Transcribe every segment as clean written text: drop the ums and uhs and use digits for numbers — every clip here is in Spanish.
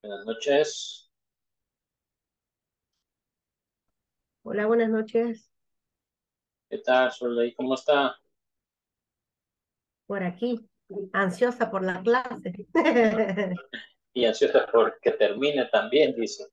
Buenas noches. Hola, buenas noches. ¿Qué tal, Soleil? ¿Cómo está? Por aquí, ansiosa por la clase. Y ansiosa por que termine también, dice.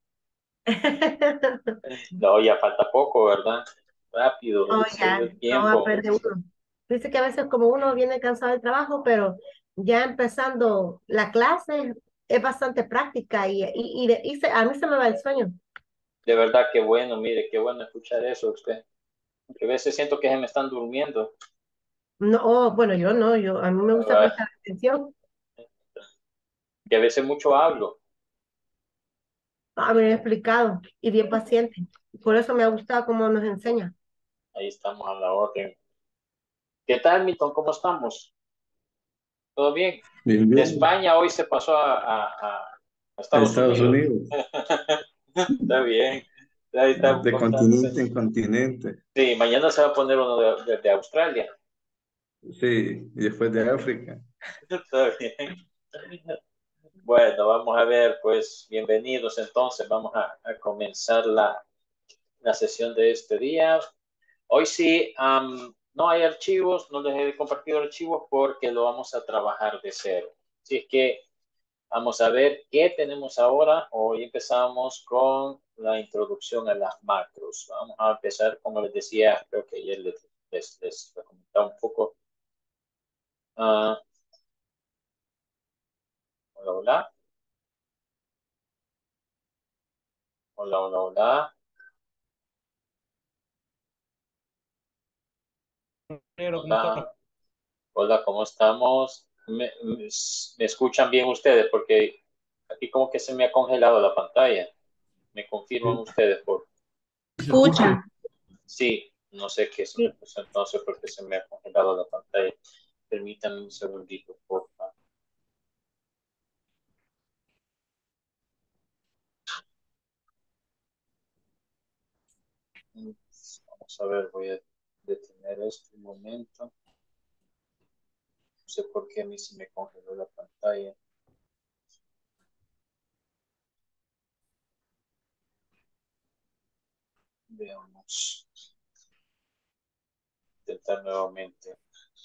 No, ya falta poco, ¿verdad? Rápido, Oh, dice ya, el no va a tiempo. perder uno. Dice que a veces como uno viene cansado del trabajo, pero ya empezando la clase es bastante práctica a mí se me va el sueño. De verdad, qué bueno, mire, qué bueno escuchar eso usted. Porque a veces siento que se me están durmiendo. No, oh, bueno, yo no, a mí me gusta ¿Verdad? prestar atención. Que a veces mucho hablo. A mí me ha explicado y bien paciente. Por eso me ha gustado cómo nos enseña. Ahí estamos a la orden. ¿Qué tal, Milton? ¿Cómo estamos? ¿Todo bien? Bien, De bien. España hoy se pasó a A Estados Estados Unidos. Unidos, Está bien. Ahí estamos de contándose. continente en continente. Sí, mañana se va a poner uno de Australia. Sí, y después de África. Está bien. Bueno, vamos a ver, pues bienvenidos entonces. Vamos a comenzar la sesión de este día. Hoy sí, no hay archivos, no les he compartido archivos porque lo vamos a trabajar de cero. Así es que vamos a ver qué tenemos ahora. Hoy empezamos con la introducción a las macros. Vamos a empezar, como les decía, creo que ayer les comentaba un poco. Ah, hola, hola, hola, hola, hola. Negro, ¿cómo está? Hola, hola, ¿cómo estamos? ¿Me escuchan bien ustedes? Porque aquí como que se me ha congelado la pantalla. ¿Me confirman Sí, ustedes? se escucha. Sí, no sé qué es una Sí. cosa entonces porque se me ha congelado la pantalla. Permítanme un segundito, por favor. Vamos a ver, voy a detener esto un momento. No sé por qué a mí se me congeló la pantalla. Veamos. Intentar nuevamente.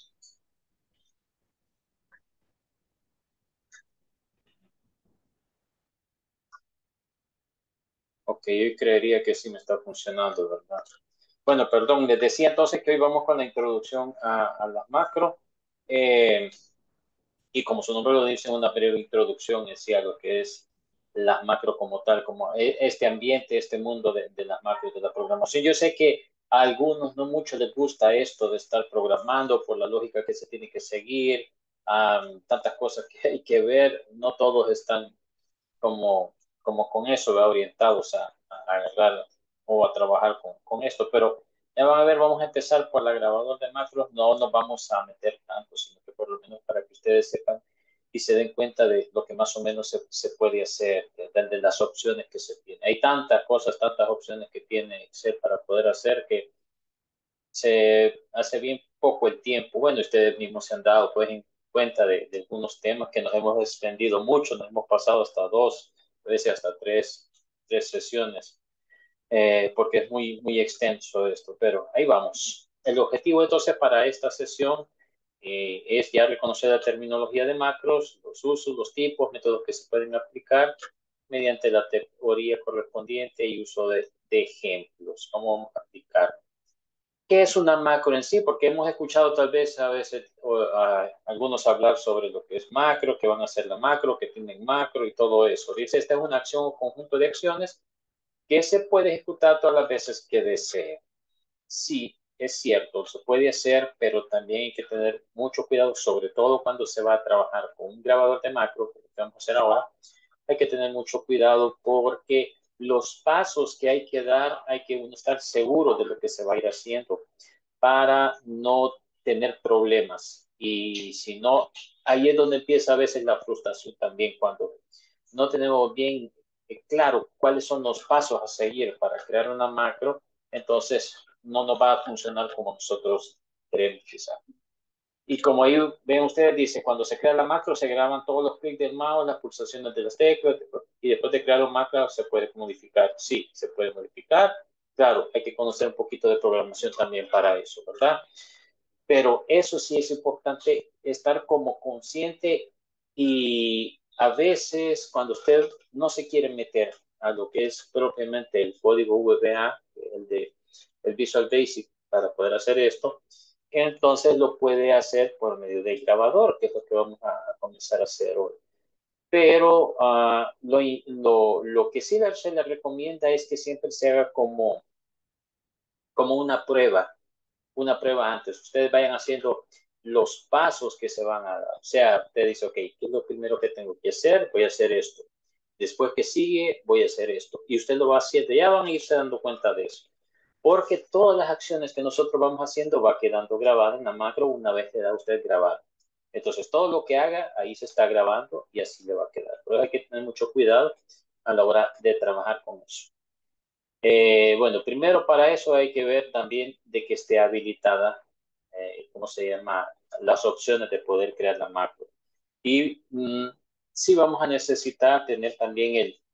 Ok, yo creería que sí me está funcionando, ¿verdad? Bueno, perdón, les decía entonces que hoy vamos con la introducción a las macros. Eh, y como su nombre lo dice, una breve introducción hacia lo que es las macros como tal, como este ambiente, este mundo de las macros, de la programación. Yo sé que a algunos no mucho les gusta esto de estar programando por la lógica que se tiene que seguir, tantas cosas que hay que ver, no todos están como con eso, ¿verdad? Orientados a agarrar o a trabajar con esto, pero ya van a ver, vamos a empezar por la grabadora de macros, no nos vamos a meter tanto, sino que por lo menos para que ustedes sepan y se den cuenta de lo que más o menos se puede hacer, de las opciones que se tienen. Hay tantas cosas, tantas opciones que tiene Excel para poder hacer que se hace bien poco el tiempo. Bueno, ustedes mismos se han dado pues, en cuenta de algunos temas que nos hemos extendido mucho, nos hemos pasado hasta dos, a veces hasta tres sesiones, porque es muy extenso esto, pero ahí vamos. El objetivo entonces para esta sesión es ya reconocer la terminología de macros, los usos, los tipos, métodos que se pueden aplicar mediante la teoría correspondiente y uso de ejemplos. ¿Cómo vamos a aplicar? ¿Qué es una macro en sí? Porque hemos escuchado tal vez a veces algunos hablar sobre lo que es macro, que van a ser la macro, que tienen macro y todo eso. Dice, esta es una acción o conjunto de acciones que se puede ejecutar todas las veces que desee. Sí, es cierto, se puede hacer, pero también hay que tener mucho cuidado, sobre todo cuando se va a trabajar con un grabador de macro, que vamos a hacer ahora. Hay que tener mucho cuidado porque los pasos que hay que dar, hay que uno estar seguro de lo que se va a ir haciendo para no tener problemas. Y si no, ahí es donde empieza a veces la frustración también, cuando no tenemos bien claro cuáles son los pasos a seguir para crear una macro, entonces no nos va a funcionar como nosotros queremos quizá. Y como ahí ven ustedes, dice, cuando se crea la macro, se graban todos los clics del mouse, las pulsaciones de las teclas, y después de crear un macro, se puede modificar. Sí, se puede modificar. Claro, hay que conocer un poquito de programación también para eso, ¿verdad? Pero eso sí es importante estar como consciente y a veces cuando usted no se quiere meter a lo que es propiamente el código VBA, el Visual Basic para poder hacer esto, entonces lo puede hacer por medio del grabador, que es lo que vamos a comenzar a hacer hoy. Pero lo que sí se le recomienda es que siempre se haga como una prueba antes. Ustedes vayan haciendo los pasos que se van a dar. O sea, usted dice, ok, ¿qué es lo primero que tengo que hacer? Voy a hacer esto. Después que sigue, voy a hacer esto. Y usted lo va haciendo, ya van a irse dando cuenta de eso. Porque todas las acciones que nosotros vamos haciendo va quedando grabada en la macro una vez que da usted grabar. Entonces, todo lo que haga, ahí se está grabando y así le va a quedar. Pero hay que tener mucho cuidado a la hora de trabajar con eso. Bueno, primero para eso hay que ver también de que esté habilitada, ¿cómo se llama? Las opciones de poder crear la macro. Y sí vamos a necesitar tener también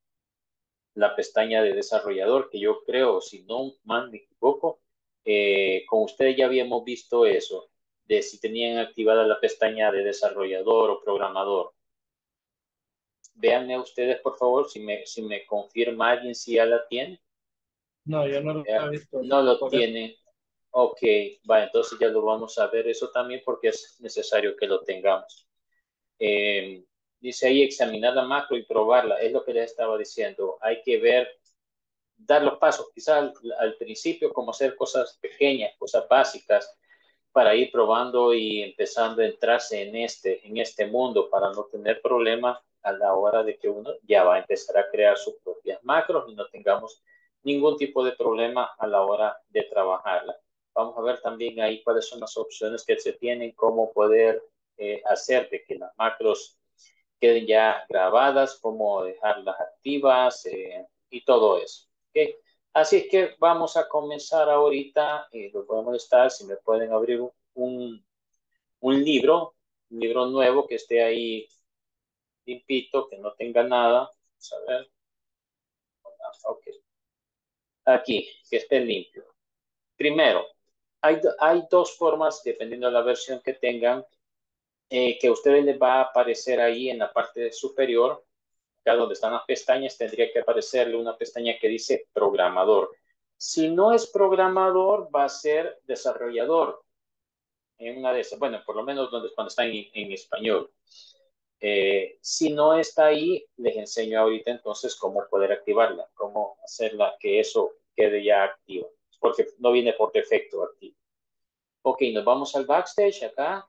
la pestaña de desarrollador, que yo creo, si no mal me equivoco, con ustedes ya habíamos visto eso, de si tenían activada la pestaña de desarrollador o programador. Véanme ustedes, por favor, si me confirma alguien si ya la tiene. No, yo no lo he visto. No lo tiene. Ok, va, entonces ya lo vamos a ver eso también porque es necesario que lo tengamos. Dice ahí examinar la macro y probarla, es lo que les estaba diciendo. Hay que ver, dar los pasos, quizás al principio, como hacer cosas pequeñas, cosas básicas, para ir probando y empezando a entrarse en este mundo para no tener problemas a la hora de que uno ya va a empezar a crear sus propias macros y no tengamos ningún tipo de problema a la hora de trabajarla. Vamos a ver también ahí cuáles son las opciones que se tienen, cómo poder hacer de que las macros queden ya grabadas, cómo dejarlas activas y todo eso. ¿Okay? Así es que vamos a comenzar ahorita. Lo podemos estar, si me pueden abrir un libro nuevo que esté ahí limpito, que no tenga nada. Vamos a ver. Ok. Aquí, que esté limpio. Primero, hay dos formas, dependiendo de la versión que tengan, que a ustedes les va a aparecer ahí en la parte superior. Acá donde están las pestañas, tendría que aparecerle una pestaña que dice programador. Si no es programador, va a ser desarrollador. En una de esas, bueno, por lo menos cuando está en español. Si no está ahí, les enseño ahorita entonces cómo poder activarla, cómo hacerla que eso quede ya activo, porque no viene por defecto activo. Ok, nos vamos al backstage acá.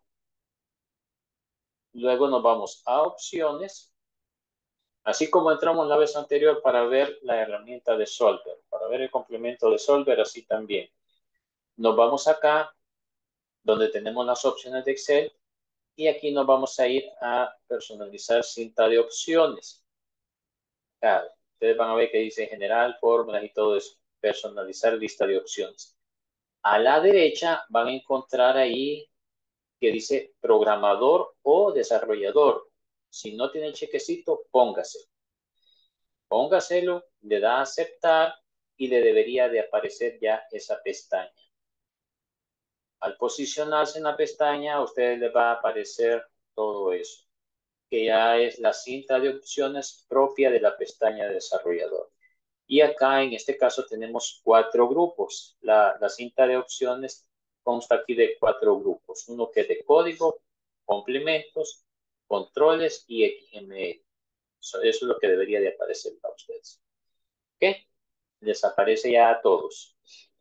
Luego nos vamos a opciones. Así como entramos la vez anterior para ver la herramienta de Solver, para ver el complemento de Solver, así también. Nos vamos acá, donde tenemos las opciones de Excel, y aquí nos vamos a ir a personalizar cinta de opciones. Claro, ustedes van a ver que dice general, fórmulas y todo eso. Personalizar lista de opciones. A la derecha van a encontrar ahí que dice programador o desarrollador. Si no tiene el chequecito, póngase. Póngaselo, le da a aceptar y le debería de aparecer ya esa pestaña. Al posicionarse en la pestaña, a ustedes les va a aparecer todo eso, que ya es la cinta de opciones propia de la pestaña de desarrollador. Y acá, en este caso, tenemos 4 grupos. La cinta de opciones consta aquí de 4 grupos. Uno que es de código, complementos, controles y XML. Eso es lo que debería de aparecer para ustedes. ¿Ok? Les aparece ya a todos.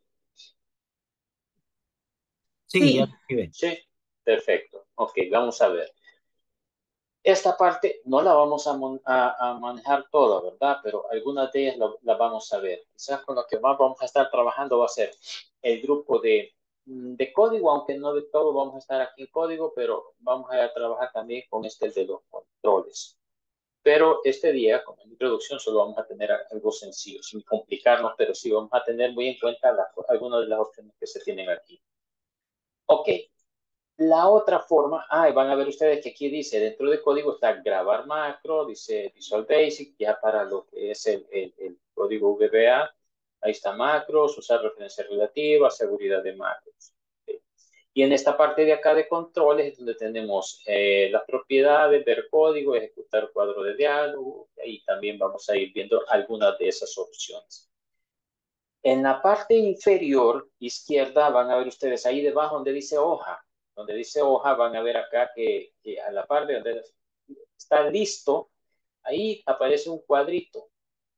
Sí, ya lo escribí. Sí, perfecto. Ok, vamos a ver. Esta parte no la vamos a manejar toda, ¿verdad? Pero algunas de ellas la vamos a ver. Quizás con lo que más vamos a estar trabajando va a ser el grupo de código, aunque no de todo vamos a estar aquí en código, pero vamos a trabajar también con este de los controles. Pero este día, como introducción, solo vamos a tener algo sencillo, sin complicarnos, pero sí vamos a tener muy en cuenta algunas de las opciones que se tienen aquí. Ok, La otra forma, van a ver ustedes que aquí dice, dentro del código está grabar macro, dice Visual Basic, ya para lo que es el código VBA, ahí está macros, usar referencias relativas, seguridad de macros. ¿Sí? Y en esta parte de acá de controles es donde tenemos las propiedades, ver código, ejecutar cuadro de diálogo, y también vamos a ir viendo algunas de esas opciones. En la parte inferior izquierda van a ver ustedes ahí debajo donde dice hoja. Donde dice hoja van a ver acá que a la parte donde está listo, ahí aparece un cuadrito.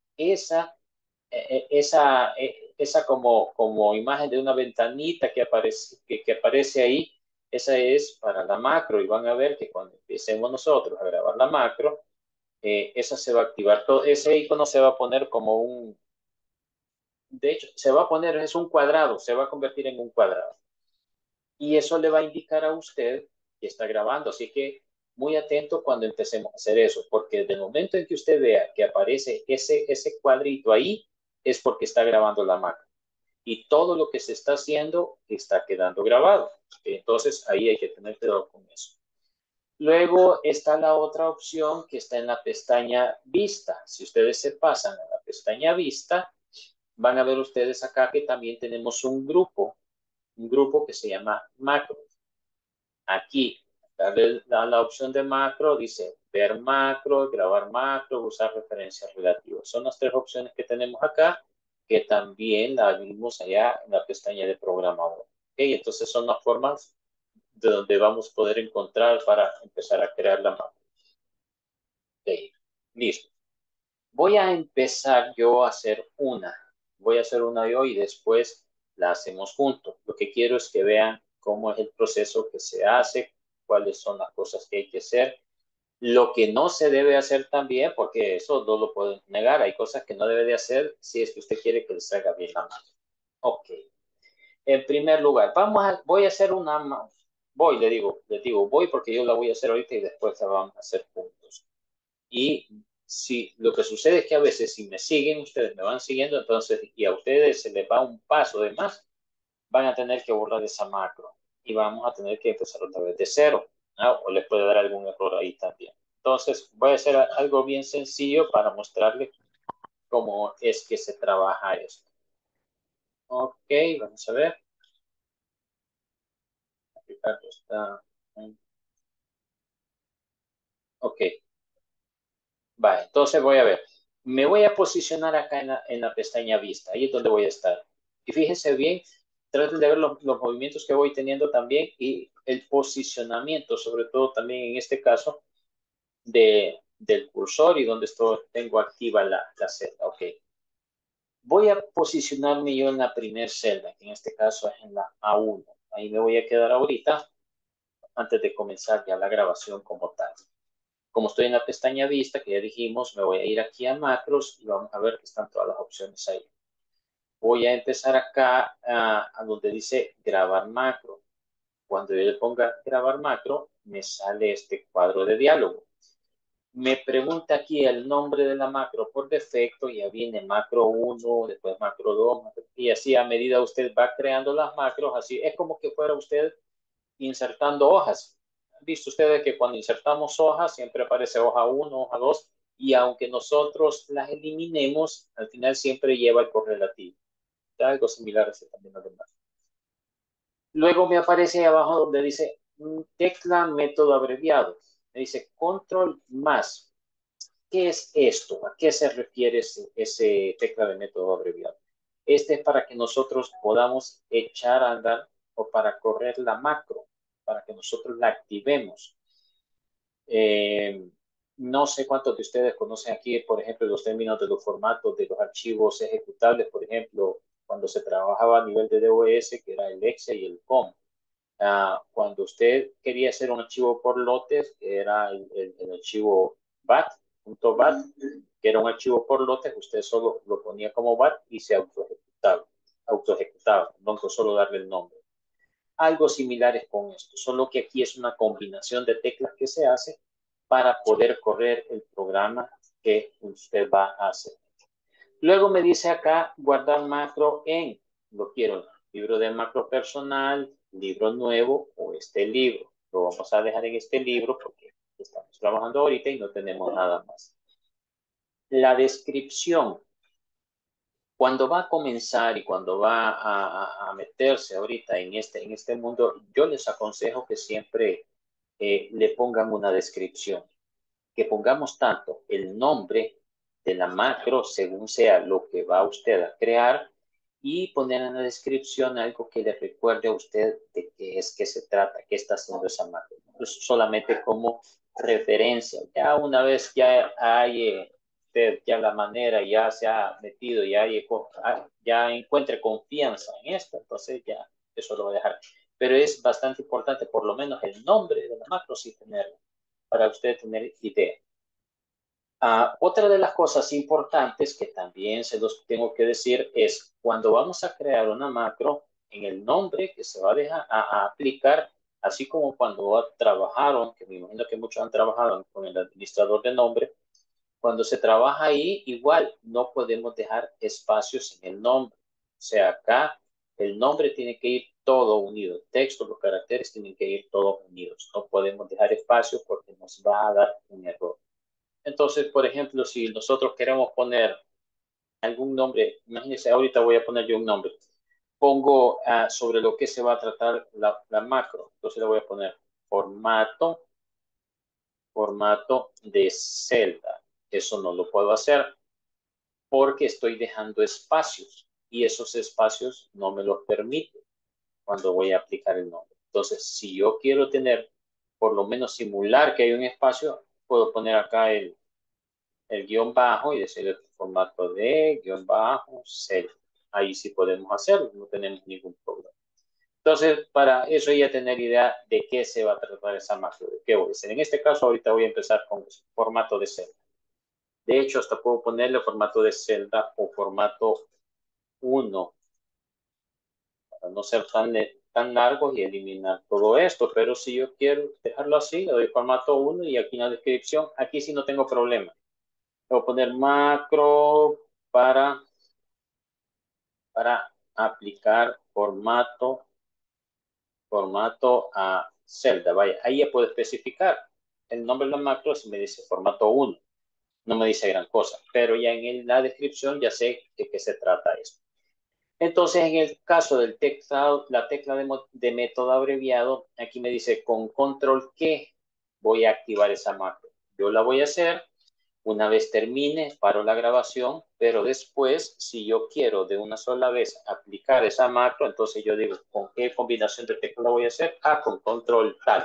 Esa como imagen de una ventanita que aparece ahí, esa es para la macro. Y van a ver que cuando empecemos nosotros a grabar la macro, esa se va a activar. Todo ese icono se va a poner como de hecho, se va a poner, es un cuadrado, se va a convertir en un cuadrado. Y eso le va a indicar a usted que está grabando. Así que muy atento cuando empecemos a hacer eso, porque del momento en que usted vea que aparece ese cuadrito ahí, es porque está grabando la macro. Y todo lo que se está haciendo está quedando grabado. Entonces ahí hay que tener cuidado con eso. Luego está la otra opción que está en la pestaña Vista. Si ustedes se pasan a la pestaña Vista, van a ver ustedes acá que también tenemos un grupo que se llama macro. Aquí, darle la opción de macro, dice ver macro, grabar macro, usar referencias relativas. Son las tres opciones que tenemos acá, que también la vimos allá en la pestaña de programador. ¿Okay? Entonces son las formas de donde vamos a poder encontrar para empezar a crear la macro. Okay. Listo. Voy a empezar yo a hacer una. Voy a hacer una yo y después la hacemos juntos. Lo que quiero es que vean cómo es el proceso que se hace, cuáles son las cosas que hay que hacer, lo que no se debe hacer también, porque eso no lo pueden negar. Hay cosas que no debe de hacer si es que usted quiere que les salga bien la mano. Ok. En primer lugar, voy a hacer una más. Les digo, voy porque yo la voy a hacer ahorita y después la vamos a hacer juntos. Y si lo que sucede es que a veces si me siguen, ustedes me van siguiendo, entonces, y a ustedes se les va un paso de más, van a tener que borrar esa macro y vamos a tener que empezar otra vez de cero, ¿no? O les puede dar algún error ahí también. Entonces, voy a hacer algo bien sencillo para mostrarles cómo es que se trabaja esto. Ok, vamos a ver. Ricardo está. Ok. Vale, entonces voy a ver. Me voy a posicionar acá en la pestaña vista. Ahí es donde voy a estar. Y fíjense bien, traten de ver los movimientos que voy teniendo también y el posicionamiento, sobre todo también en este caso, del cursor y donde tengo activa la celda. Ok. Voy a posicionarme yo en la primera celda, que en este caso es en la A1. Ahí me voy a quedar ahorita antes de comenzar ya la grabación como tal. Como estoy en la pestaña vista, que ya dijimos, me voy a ir aquí a macros y vamos a ver que están todas las opciones ahí. Voy a empezar acá a donde dice grabar macro. Cuando yo le ponga grabar macro, me sale este cuadro de diálogo. Me pregunta aquí el nombre de la macro por defecto, ya viene macro 1, después macro 2, y así a medida usted va creando las macros, así es como que fuera usted insertando hojas. ¿Han visto ustedes que cuando insertamos hojas siempre aparece hoja 1, hoja 2, y aunque nosotros las eliminemos, al final siempre lleva el correlativo? Algo similar a también lo demás. Luego me aparece ahí abajo donde dice tecla método abreviado. Me dice control más. ¿Qué es esto? ¿A qué se refiere ese tecla de método abreviado? Este es para que nosotros podamos echar a andar o para correr la macro, para que nosotros la activemos. No sé cuántos de ustedes conocen aquí, por ejemplo, los términos de los formatos de los archivos ejecutables, por ejemplo, cuando se trabajaba a nivel de DOS, que era el exe y el com. Cuando usted quería hacer un archivo por lotes, que era el archivo bat, que era un archivo por lotes, usted solo lo ponía como bat y se autoejecutaba, no solo darle el nombre. Algo similar es con esto, solo que aquí es una combinación de teclas que se hace para poder correr el programa que usted va a hacer. Luego me dice acá guardar macro lo quiero en libro de macro personal, libro nuevo o este libro. Lo vamos a dejar en este libro porque estamos trabajando ahorita y no tenemos nada más. La descripción, cuando va a comenzar y cuando va a meterse ahorita en este mundo, yo les aconsejo que siempre le pongan una descripción, que pongamos tanto el nombre de la macro según sea lo que va usted a crear y poner en la descripción algo que le recuerde a usted de qué es que se trata, qué está haciendo esa macro. Pues solamente como referencia. Ya una vez ya hay usted ya la manera, ya se ha metido, ya encuentre confianza en esto, entonces ya eso lo voy a dejar. Pero es bastante importante, por lo menos el nombre de la macro sí tenerlo, para usted tener idea. Otra de las cosas importantes que también se los tengo que decir es cuando vamos a crear una macro, en el nombre que se va a dejar a aplicar, así como cuando trabajaron, que me imagino que muchos han trabajado con el administrador de nombre, cuando se trabaja ahí, igual no podemos dejar espacios en el nombre. O sea, acá el nombre tiene que ir todo unido. El texto, los caracteres tienen que ir todos unidos. No podemos dejar espacio porque nos va a dar un error. Entonces, por ejemplo, si nosotros queremos poner algún nombre, imagínense, ahorita voy a poner yo un nombre. Pongo sobre lo que se va a tratar la macro. Entonces le voy a poner formato de celda. Eso no lo puedo hacer porque estoy dejando espacios y esos espacios no me los permite cuando voy a aplicar el nombre. Entonces, si yo quiero tener, por lo menos simular que hay un espacio, puedo poner acá el guión bajo y decirle formato de guión bajo celda. Ahí sí podemos hacerlo, no tenemos ningún problema. Entonces, para eso ya tener idea de qué se va a tratar esa macro, de qué voy a hacer. En este caso, ahorita voy a empezar con formato de celda. De hecho, hasta puedo ponerle formato de celda o formato 1 para no ser tan largos y eliminar todo esto. Pero si yo quiero dejarlo así, le doy formato 1 y aquí en la descripción, aquí sí no tengo problema. Voy a poner macro para aplicar formato a celda. Vaya, ahí ya puedo especificar el nombre de la macro si me dice formato 1. No me dice gran cosa, pero ya en la descripción ya sé de qué se trata esto. Entonces, en el caso del teclado, la tecla de método abreviado, aquí me dice con control que voy a activar esa macro. Yo la voy a hacer. Una vez termine, paro la grabación, pero después, si yo quiero de una sola vez aplicar esa macro, entonces yo digo, ¿con qué combinación de teclas la voy a hacer? Con control tal.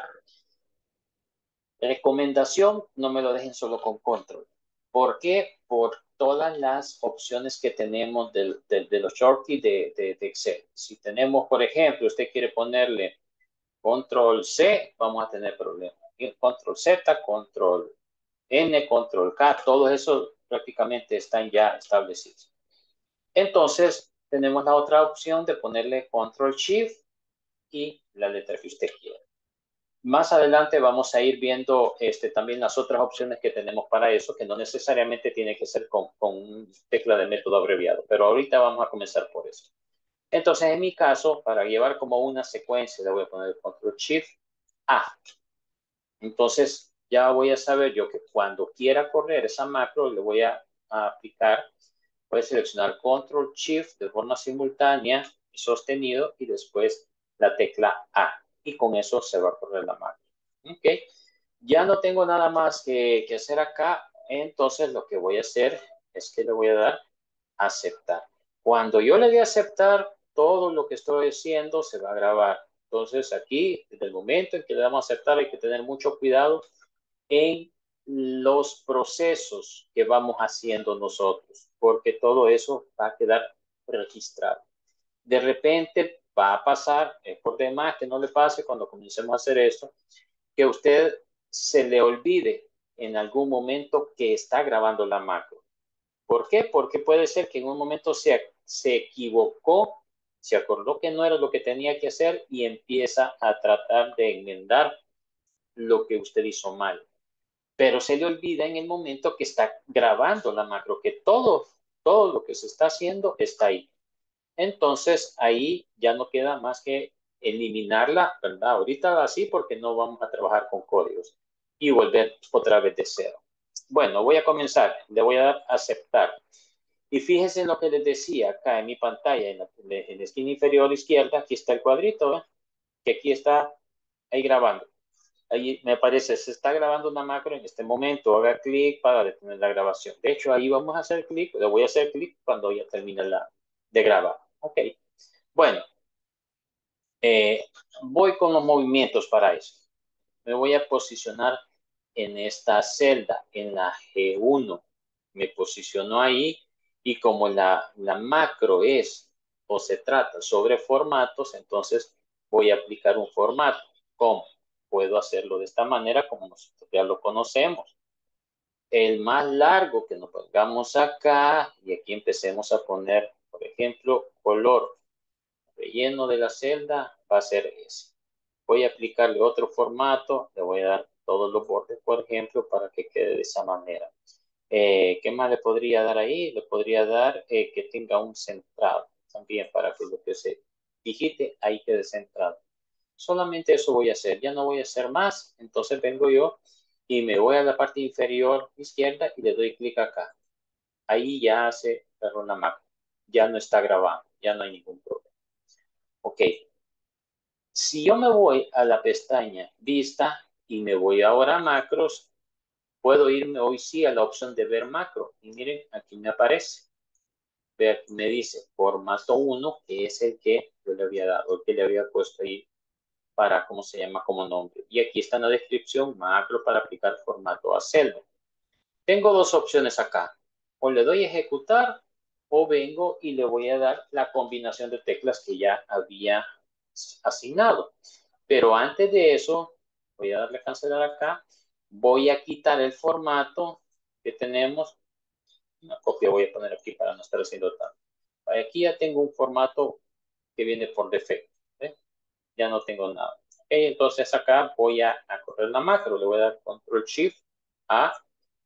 Recomendación, no me lo dejen solo con control. ¿Por qué? Por todas las opciones que tenemos de los shortkeys de Excel. Si tenemos, por ejemplo, usted quiere ponerle control C, vamos a tener problemas. Control Z, control N, control K, todos esos prácticamente están ya establecidos. Entonces, tenemos la otra opción de ponerle control Shift y la letra que usted quiera. Más adelante vamos a ir viendo también las otras opciones que tenemos para eso, que no necesariamente tiene que ser con tecla de método abreviado, pero ahorita vamos a comenzar por eso. Entonces, en mi caso, para llevar como una secuencia, le voy a poner control Shift A. Entonces, ya voy a saber yo que cuando quiera correr esa macro, le voy a aplicar, voy a seleccionar Control Shift de forma simultánea y sostenido y después la tecla A. Y con eso se va a correr la macro. ¿Ok? Ya no tengo nada más que hacer acá. Entonces, lo que voy a hacer es que le voy a dar aceptar. Cuando yo le dé aceptar, todo lo que estoy haciendo se va a grabar. Entonces aquí, desde el momento en que le damos a aceptar, hay que tener mucho cuidado en los procesos que vamos haciendo nosotros, porque todo eso va a quedar registrado. De repente va a pasar, es por demás que no le pase cuando comencemos a hacer esto, que usted se le olvide en algún momento que está grabando la macro. ¿Por qué? Porque puede ser que en un momento se equivocó, se acordó que no era lo que tenía que hacer y empieza a tratar de enmendar lo que usted hizo mal. Pero se le olvida en el momento que está grabando la macro, que todo lo que se está haciendo está ahí. Entonces, ahí ya no queda más que eliminarla, ¿verdad? Ahorita así porque no vamos a trabajar con códigos y volver otra vez de cero. Bueno, voy a comenzar. Le voy a dar aceptar. Y fíjense en lo que les decía acá en mi pantalla, en la esquina inferior izquierda, aquí está el cuadrito, ¿eh? Que aquí está ahí grabando. Ahí me parece, se está grabando una macro en este momento. Haga clic para detener la grabación. De hecho, ahí vamos a hacer clic. Le voy a hacer clic cuando ya termine de grabar. Ok. Bueno, voy con los movimientos para eso. Me voy a posicionar en esta celda, en la G1. Me posiciono ahí y como la macro es o se trata sobre formatos, entonces voy a aplicar un formato. ¿Cómo? Puedo hacerlo de esta manera como nosotros ya lo conocemos. El más largo que nos pongamos acá y aquí empecemos a poner, por ejemplo, color relleno de la celda va a ser ese. Voy a aplicarle otro formato, le voy a dar todos los bordes, por ejemplo, para que quede de esa manera. ¿Qué más le podría dar ahí? Le podría dar que tenga un centrado también para que lo que se digite ahí quede centrado. Solamente eso voy a hacer, ya no voy a hacer más. Entonces vengo yo y me voy a la parte inferior izquierda y le doy clic acá. Ahí ya se cerró la macro. Ya no está grabando, ya no hay ningún problema. Ok. Si yo me voy a la pestaña Vista y me voy ahora a Macros, puedo irme hoy sí a la opción de ver macro. Y miren, aquí me aparece. Me dice formato 1, que es el que yo le había dado, el que le había puesto ahí para, ¿cómo se llama? Como nombre. Y aquí está en la descripción, macro para aplicar formato a celda. Tengo dos opciones acá. O le doy a ejecutar o vengo y le voy a dar la combinación de teclas que ya había asignado. Pero antes de eso, voy a darle a cancelar acá. Voy a quitar el formato que tenemos. Una copia voy a poner aquí para no estar haciendo tanto. Aquí ya tengo un formato que viene por defecto. ¿eh? Ya no tengo nada. Okay, entonces acá voy a correr la macro. Le voy a dar Control Shift A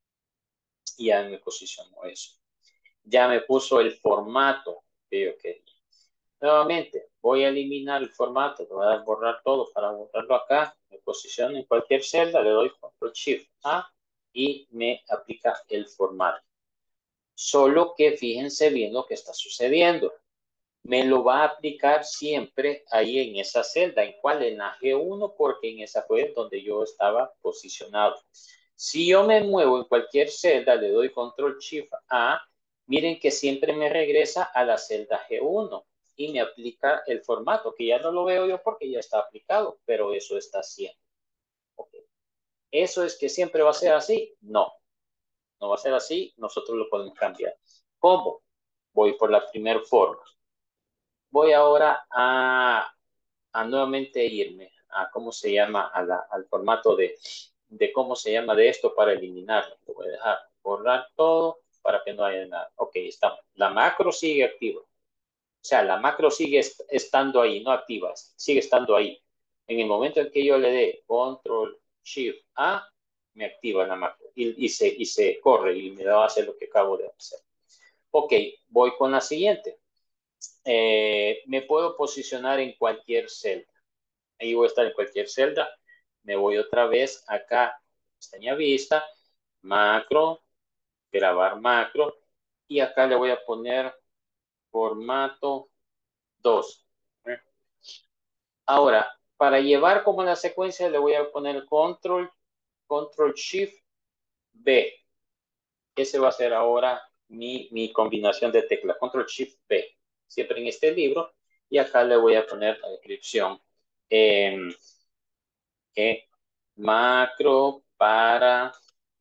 y ya me posiciono eso. Ya me puso el formato que yo quería. Nuevamente, voy a eliminar el formato, le voy a dar borrar todo para borrarlo acá. Me posiciono en cualquier celda, le doy Control Shift A y me aplica el formato. Solo que fíjense bien lo que está sucediendo. Me lo va a aplicar siempre ahí en esa celda. ¿En cuál? En la G1, porque en esa fue donde yo estaba posicionado. Si yo me muevo en cualquier celda, le doy Control Shift A, miren que siempre me regresa a la celda G1 y me aplica el formato, que ya no lo veo yo porque ya está aplicado, pero eso está haciendo. Okay. ¿Eso es que siempre va a ser así? No, no va a ser así, nosotros lo podemos cambiar. ¿Cómo? Voy por la primera forma. Voy ahora a nuevamente irme a cómo se llama, al formato de cómo se llama de esto para eliminarlo. Lo voy a dejar borrar todo para que no haya nada. Ok, está. La macro sigue activa. O sea, la macro sigue estando ahí, no activa, sigue estando ahí. En el momento en que yo le dé Control Shift A, me activa la macro y se corre y me va a hacer lo que acabo de hacer. Ok, voy con la siguiente. Me puedo posicionar en cualquier celda. Ahí voy a estar en cualquier celda. Me voy otra vez acá, pestaña vista, macro, grabar macro. Y acá le voy a poner formato 2. Ahora, para llevar como la secuencia le voy a poner Control Shift B. Ese va a ser ahora mi combinación de teclas. Control Shift B. Siempre en este libro. Y acá le voy a poner la descripción. Macro para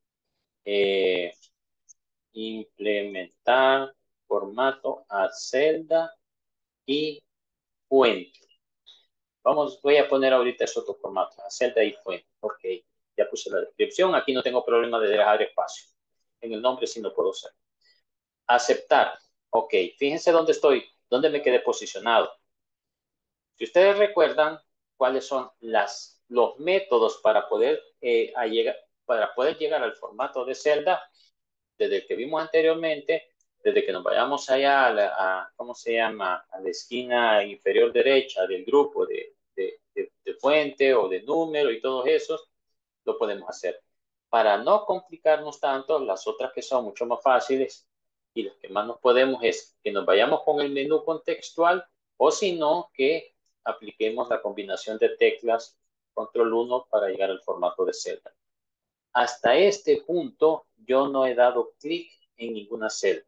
implementar formato a celda y fuente. Voy a poner ahorita ese otro formato, a celda y fuente. Ok, ya puse la descripción. Aquí no tengo problema de dejar espacio. En el nombre sí no puedo hacer. Aceptar. Ok, fíjense dónde estoy, dónde me quedé posicionado. Si ustedes recuerdan cuáles son los métodos para poder llegar al formato de celda, desde el que vimos anteriormente, desde que nos vayamos allá ¿cómo se llama? A la esquina inferior derecha del grupo de de fuente o de número y todos esos, lo podemos hacer. Para no complicarnos tanto, las otras que son mucho más fáciles y las que más nos podemos es que nos vayamos con el menú contextual o si no, que apliquemos la combinación de teclas control 1 para llegar al formato de celda. Hasta este punto yo no he dado clic en ninguna celda.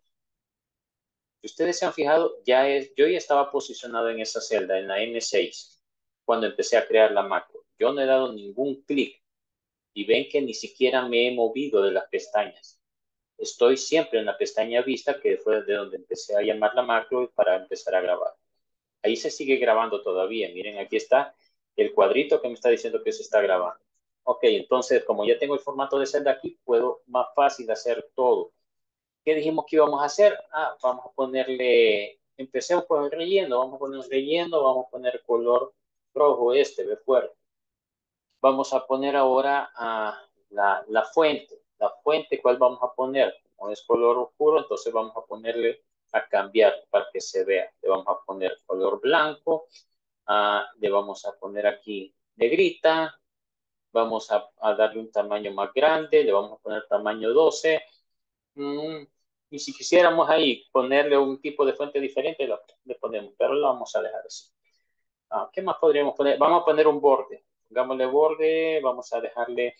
Si ustedes se han fijado, yo ya estaba posicionado en esa celda, en la M6, cuando empecé a crear la macro. Yo no he dado ningún clic y ven que ni siquiera me he movido de las pestañas. Estoy siempre en la pestaña vista, que fue de donde empecé a llamar la macro para empezar a grabar. Ahí se sigue grabando todavía. Miren, aquí está el cuadrito que me está diciendo que se está grabando. Ok, entonces, como ya tengo el formato de celda aquí, puedo más fácil hacer todo. ¿Qué dijimos que íbamos a hacer? Vamos a ponerle, empecemos con el relleno, vamos a poner un relleno, vamos a poner color rojo ve fuerte. Vamos a poner ahora la fuente. La fuente, ¿cuál vamos a poner? Como es color oscuro, entonces vamos a ponerle a cambiar para que se vea. Le vamos a poner color blanco, le vamos a poner aquí negrita, vamos a darle un tamaño más grande, le vamos a poner tamaño 12. Y si quisiéramos ahí ponerle un tipo de fuente diferente, le ponemos, pero lo vamos a dejar así. ¿Qué más podríamos poner? Vamos a poner un borde. Pongámosle borde, vamos a dejarle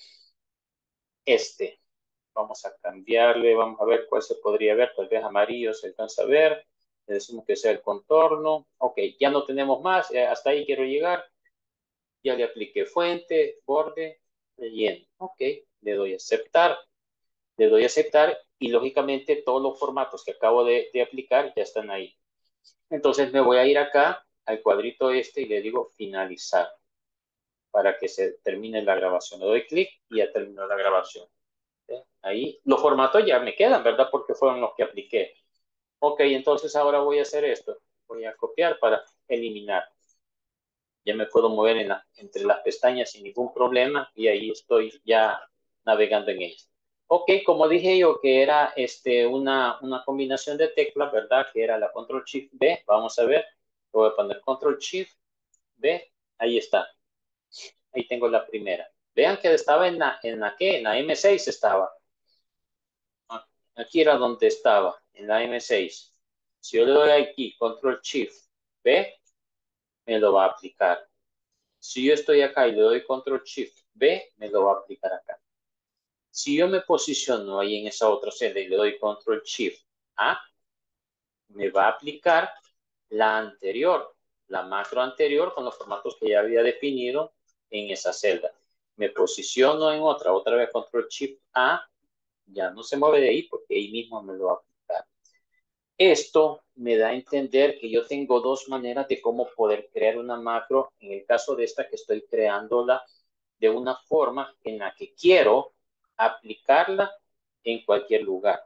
este. Vamos a cambiarle, vamos a ver cuál se podría ver, tal vez amarillo se alcanza a ver. Le decimos que sea el contorno. Ok, ya no tenemos más, hasta ahí quiero llegar. Ya le apliqué fuente, borde, relleno. Ok, le doy a aceptar. Le doy a aceptar y lógicamente todos los formatos que acabo de aplicar ya están ahí. Entonces me voy a ir acá al cuadrito este y le digo finalizar para que se termine la grabación. Le doy clic y ya terminó la grabación. Ahí los formatos ya me quedan, ¿verdad? Porque fueron los que apliqué. Ok, entonces ahora voy a hacer esto. Voy a copiar para eliminar. Ya me puedo mover entre las pestañas sin ningún problema y ahí estoy ya navegando en ellas. Ok, como dije yo que era una combinación de teclas, ¿verdad? Que era la Control Shift B. Vamos a ver. Voy a poner Control Shift B. Ahí está. Ahí tengo la primera. Vean que estaba en la M6 estaba. Aquí era donde estaba, en la M6. Si yo le doy aquí Control Shift B, me lo va a aplicar. Si yo estoy acá y le doy Control Shift B, me lo va a aplicar acá. Si yo me posiciono ahí en esa otra celda y le doy Control Shift A, me va a aplicar la anterior, la macro anterior con los formatos que ya había definido en esa celda. Me posiciono en otra vez Control Shift A, ya no se mueve de ahí porque ahí mismo me lo va a aplicar. Esto me da a entender que yo tengo dos maneras de cómo poder crear una macro. En el caso de esta que estoy creándola de una forma en la que quiero aplicarla en cualquier lugar.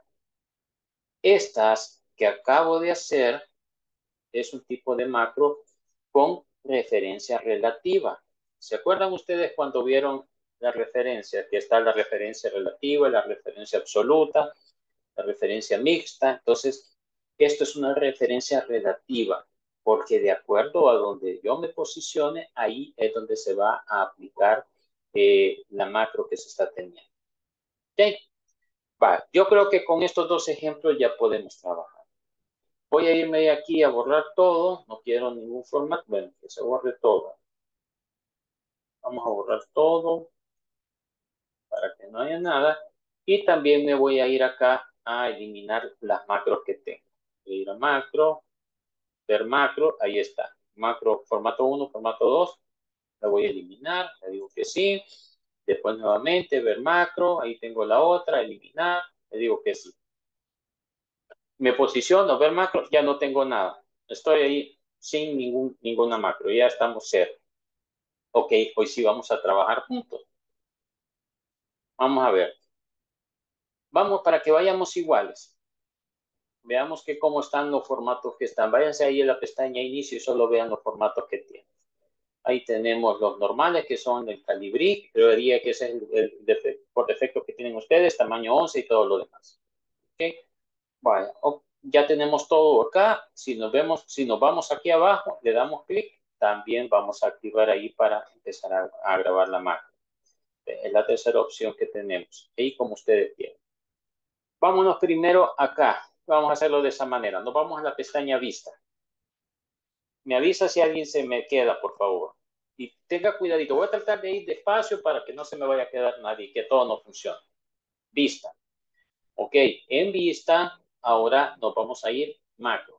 Estas que acabo de hacer es un tipo de macro con referencia relativa. ¿Se acuerdan ustedes cuando vieron la referencia? Que está la referencia relativa, la referencia absoluta, la referencia mixta. Entonces, esto es una referencia relativa, porque de acuerdo a donde yo me posicione, ahí es donde se va a aplicar la macro que se está teniendo. ¿Okay? Yo creo que con estos dos ejemplos ya podemos trabajar. Voy a irme aquí a borrar todo. No quiero ningún formato. Bueno, que se borre todo. Vamos a borrar todo para que no haya nada. Y también me voy a ir acá a eliminar las macros que tengo. Voy a ir a macro, ver macro, ahí está. Macro formato 1, formato 2. La voy a eliminar. Le digo que sí. Después nuevamente ver macro. Ahí tengo la otra, eliminar. Le digo que sí. Me posiciono, ver macro, ya no tengo nada. Estoy ahí sin ninguna macro. Ya estamos cero. Ok, hoy sí vamos a trabajar juntos. Vamos a ver. Vamos para que vayamos iguales. Veamos que cómo están los formatos que están. Váyanse ahí en la pestaña inicio y solo vean los formatos que tienen. Ahí tenemos los normales que son el Calibri. Creería que ese es por defecto que tienen ustedes. Tamaño 11 y todo lo demás. Ok. Bueno, ya tenemos todo acá. Si nos vamos aquí abajo, le damos clic. también vamos a activar ahí para empezar a grabar la macro. Es la tercera opción que tenemos. Y como ustedes quieren. Vámonos primero acá. Vamos a hacerlo de esa manera. Nos vamos a la pestaña vista. Me avisa si alguien se me queda, por favor. Y tenga cuidadito. Voy a tratar de ir despacio para que no se me vaya a quedar nadie, que todo no funcione. Vista. Ok, en vista, ahora nos vamos a ir macro.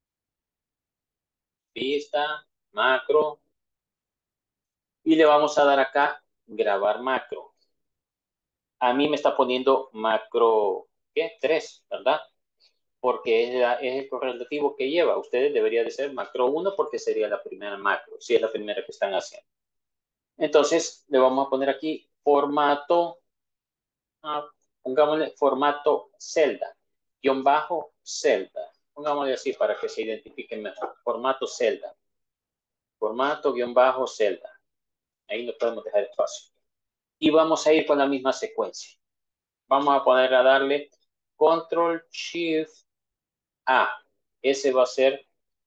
Vista, macro. Y le vamos a dar acá, grabar macro. A mí me está poniendo macro, ¿qué? 3, ¿verdad? Porque es el correlativo que lleva. Ustedes debería de ser macro 1 porque sería la primera macro, si es la primera que están haciendo. Entonces, le vamos a poner aquí formato, pongámosle formato celda, guión bajo celda. Pongámosle así para que se identifiquen mejor. Formato celda. Formato guión bajo celda. Ahí lo podemos dejar espacio. Y vamos a ir con la misma secuencia. Vamos a poner a darle Control Shift A. Ese va a ser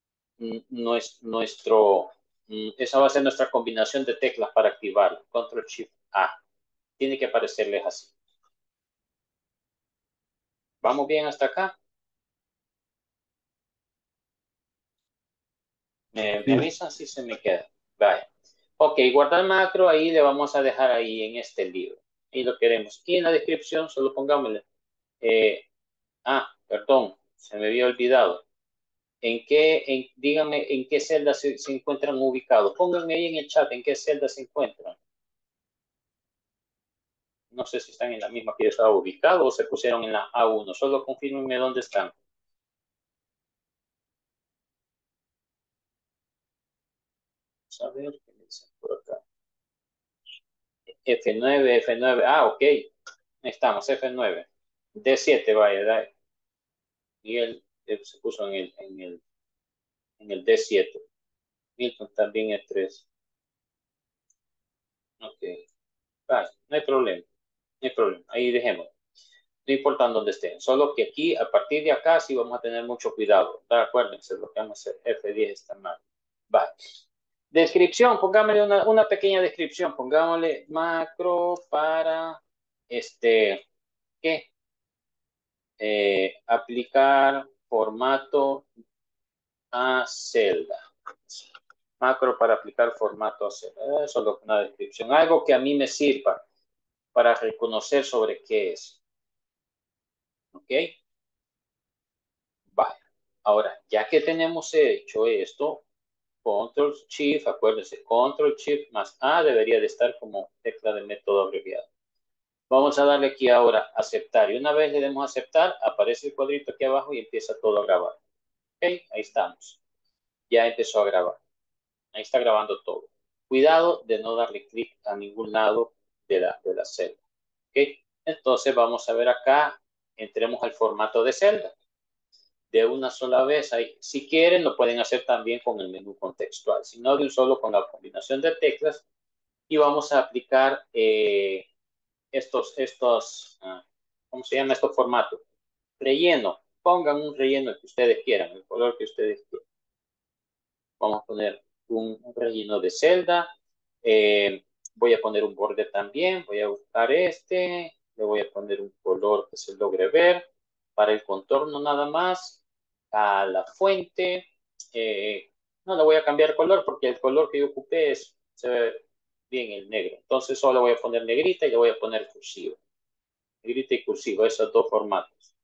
esa va a ser nuestra combinación de teclas para activarlo. Control Shift A. Tiene que aparecerles así. ¿Vamos bien hasta acá? ¿Me avisan si se me queda? Vale. Ok, guardar macro, ahí le vamos a dejar ahí en este libro. Y lo queremos. Y en la descripción solo pongámosle. Perdón, se me había olvidado. Díganme en qué celda se encuentran ubicados. Pónganme ahí en el chat en qué celda se encuentran. No sé si están en la misma que yo estaba ubicado o se pusieron en la A1. Solo confírmenme dónde están. Vamos a ver qué me dicen por acá. F9, F9. Ok. Ahí estamos, F9. D7, vaya. Miguel se puso en el D7. Milton también es 3. Ok. Vale, no hay problema. No hay problema. Ahí dejemos. No importa dónde estén. Solo que aquí, a partir de acá, sí vamos a tener mucho cuidado. Acuérdense, lo que vamos a hacer. F10 está mal. Vale. Descripción, pongámosle una pequeña descripción. Pongámosle macro para, ¿qué? Aplicar formato a celda. Macro para aplicar formato a celda. Eso es una descripción. Algo que a mí me sirva para reconocer sobre qué es. ¿Ok? Vale. Ahora, ya que tenemos hecho esto, Control Shift, acuérdense, Control Shift más A debería de estar como tecla de método abreviado. Vamos a darle aquí ahora aceptar. Y una vez le demos aceptar, aparece el cuadrito aquí abajo y empieza todo a grabar. Ok, ahí estamos. Ya empezó a grabar. Ahí está grabando todo. Cuidado de no darle clic a ningún lado de la celda. Ok, entonces vamos a ver acá, entremos al formato de celda. De una sola vez, ahí, si quieren, lo pueden hacer también con el menú contextual, si no de un solo con la combinación de teclas. Y vamos a aplicar ¿cómo se llama estos formatos? Relleno. Pongan un relleno que ustedes quieran, el color que ustedes quieran. Vamos a poner un relleno de celda. Voy a poner un borde también. Voy a buscar este. Le voy a poner un color que se logre ver. Para el contorno nada más. A la fuente. No le voy a cambiar color porque el color que yo ocupé se ve bien el negro. Entonces solo voy a poner negrita y le voy a poner cursivo. Negrita y cursivo, esos dos formatos.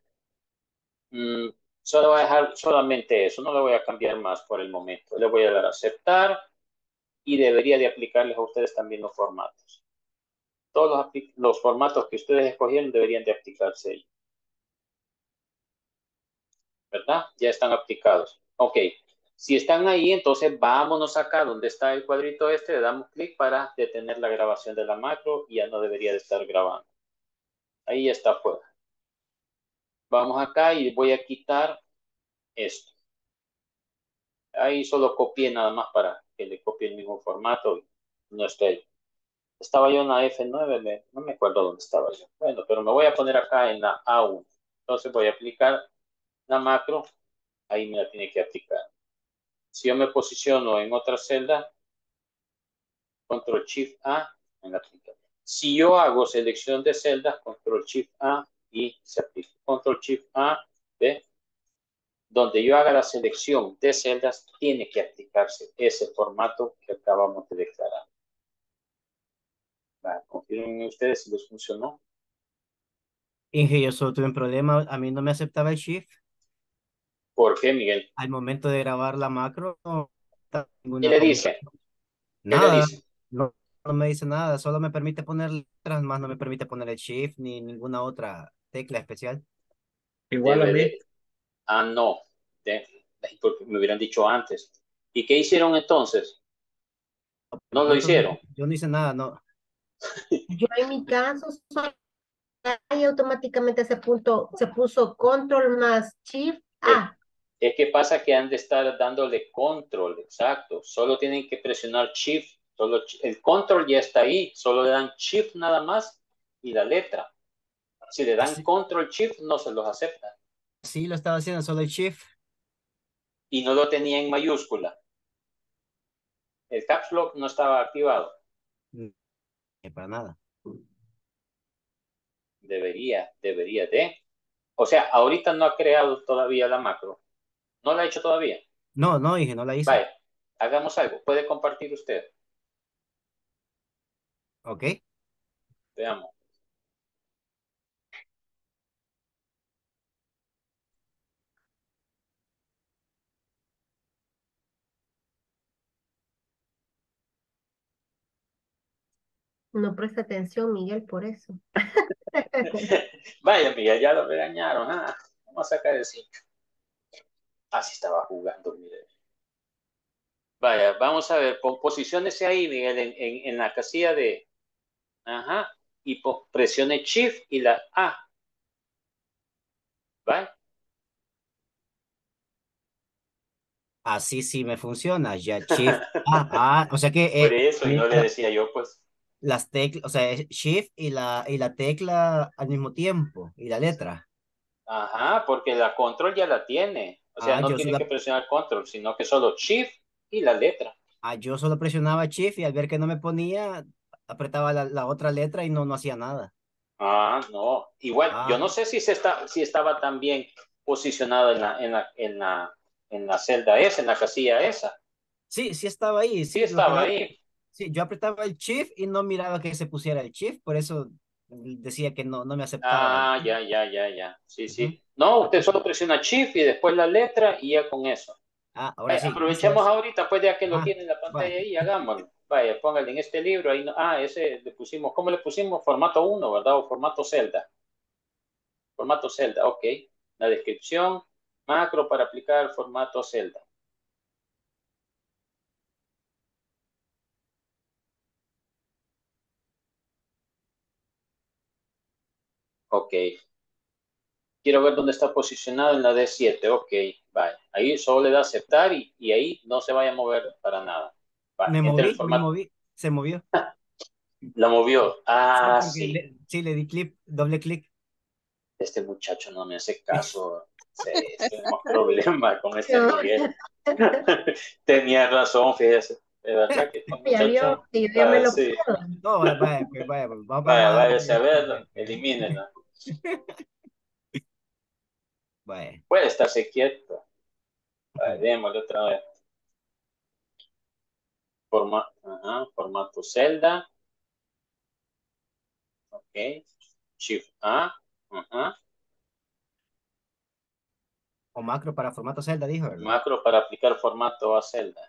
Solo voy a dejar solamente eso, no le voy a cambiar más por el momento. Le voy a dar a aceptar y debería de aplicarles a ustedes también los formatos. Todos los formatos que ustedes escogieron deberían de aplicarse ahí. ¿Verdad? Ya están aplicados. Ok. Si están ahí, entonces vámonos acá donde está el cuadrito le damos clic para detener la grabación de la macro y ya no debería de estar grabando. Ahí ya está fuera. Vamos acá y voy a quitar esto. Ahí solo copié nada más para que le copie el mismo formato. No estoy. Estaba yo en la F9, no me acuerdo dónde estaba yo. Bueno, pero me voy a poner acá en la A1. Entonces voy a aplicar la macro. Ahí me la tiene que aplicar. Si yo me posiciono en otra celda, Control Shift A en la trinca. Si yo hago selección de celdas, Control Shift A y se aplica. Control Shift A, ¿ve? Donde yo haga la selección de celdas, tiene que aplicarse ese formato que acabamos de declarar. Confirmen ustedes si les funcionó. Inge, yo solo tuve un problema. A mí no me aceptaba el Shift. ¿Por qué, Miguel? Al momento de grabar la macro, no estaba ¿Qué ninguna le combinación. dice? ¿Qué le Nada, dice? no, no me dice nada. Solo me permite poner letras, más no me permite poner el Shift ni ninguna otra tecla especial. Igual a Debe mí. de... Ah, no. Porque me hubieran dicho antes. ¿Y qué hicieron entonces? Al No lo momento hicieron. yo no hice nada, no. Yo en mi caso, ahí automáticamente se puso control más shift A. Es que pasa que han de estar dándole control, exacto. Solo tienen que presionar shift. El control ya está ahí. Solo le dan shift nada más y la letra. Si le dan Así, control shift, no se los acepta. sí lo estaba haciendo, solo el Shift. Y no lo tenía en mayúscula. El caps lock no estaba activado. Para nada. Debería de. O sea, ahorita no ha creado todavía la macro. No la ha hecho todavía. No, no, dije, no la hice. Vaya, hagamos algo. Puede compartir usted. Ok. Veamos. No presta atención, Miguel, por eso. Vaya, Miguel, ya lo regañaron. Vamos a sacar el 5. Así estaba jugando, mire. Vaya, vamos a ver. Posiciónese ahí, Miguel, en la casilla de... Ajá. Y presione Shift y la A. ¿Vale? Así sí me funciona. Ya Shift. O sea que Por eso, y no le mientras decía yo, pues... las teclas, o sea, es Shift y la tecla al mismo tiempo, y la letra. Ajá, porque la control ya la tiene. O sea, no Yo tiene solo, que presionar control, sino que solo Shift y la letra. yo solo presionaba Shift y al ver que no me ponía, apretaba la otra letra y no hacía nada. No. Igual, yo Ah, no sé si estaba tan bien posicionado en la celda esa, en la casilla esa. sí, sí estaba ahí, Sí sí, lo que estaba no, ahí. sí, yo apretaba el Shift y no miraba que se pusiera el Shift, por eso decía que no me aceptaba el Shift. Ya. Sí, Ujú. sí. No, usted solo presiona Shift y después la letra y ya con eso. Ahora Vaya, sí, listo. aprovechemos ahorita, pues ya que lo Ah, tiene en la pantalla vale. ahí, hagámoslo. Vaya, póngale en este libro, ahí no, ese le pusimos, ¿cómo le pusimos? Formato 1, ¿verdad? O formato celda. Formato celda, ok. La descripción, macro para aplicar formato celda. Ok. Quiero ver dónde está posicionado en la D7. Ok, vaya. Ahí solo le da aceptar y ahí no se vaya a mover para nada. Va, entre el Me formato. moví, se movió. La movió. Sí, porque Sí. sí, le di clic, doble clic. Este muchacho no me hace caso. Sí, tenemos problemas con este No, Miguel. Tenía razón, fíjese. De verdad que este ya vio muchacho. que yo ya me lo Sí. puedo. No, vaya, pues vaya, pues, vamos Vaya, a váyase a darle. verlo. Elimínenlo. Vaya. Puede estarse quieto. Vaya, démosle otra vez. Formato celda. Ok. Shift A. Ajá. O macro para formato celda, dijo, ¿verdad? Macro para aplicar formato a celda.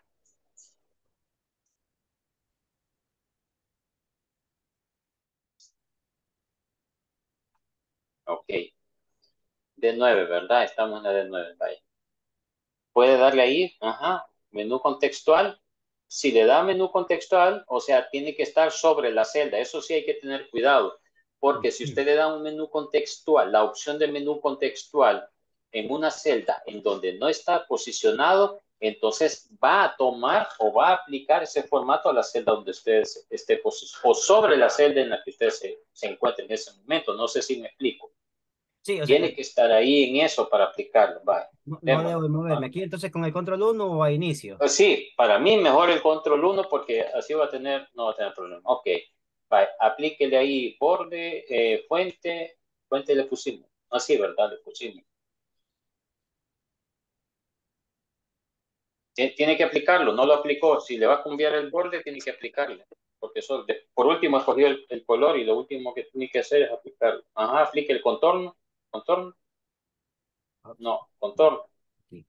Ok. D9, ¿verdad? Estamos en la D9. Vaya. Puede darle ahí, menú contextual. Si le da menú contextual, o sea, tiene que estar sobre la celda. Eso sí hay que tener cuidado, porque si Ujú. usted le da un menú contextual, la opción de menú contextual en una celda en donde no está posicionado, entonces va a tomar o va a aplicar ese formato a la celda donde usted esté posicionado, o sobre la celda en la que usted se encuentre en ese momento. No sé si me explico. Sí, o sea Tiene que que estar ahí en eso para aplicarlo. Vaya, no debo démosle. de moverme. Ah, Aquí entonces con el control uno o a inicio. pues sí, para mí mejor el control uno porque así va a tener, no va a tener problema. Ok, vaya, aplíquele ahí borde, fuente le pusimos. Así, ¿verdad? Le pusimos. Tiene que aplicarlo, no lo aplicó. Si le va a cambiar el borde, tiene que aplicarle. Porque eso, por último, escogió el color y lo último que tiene que hacer es aplicarlo. Ajá, aplique el contorno. Contorno, Ups, no, contorno. aquí,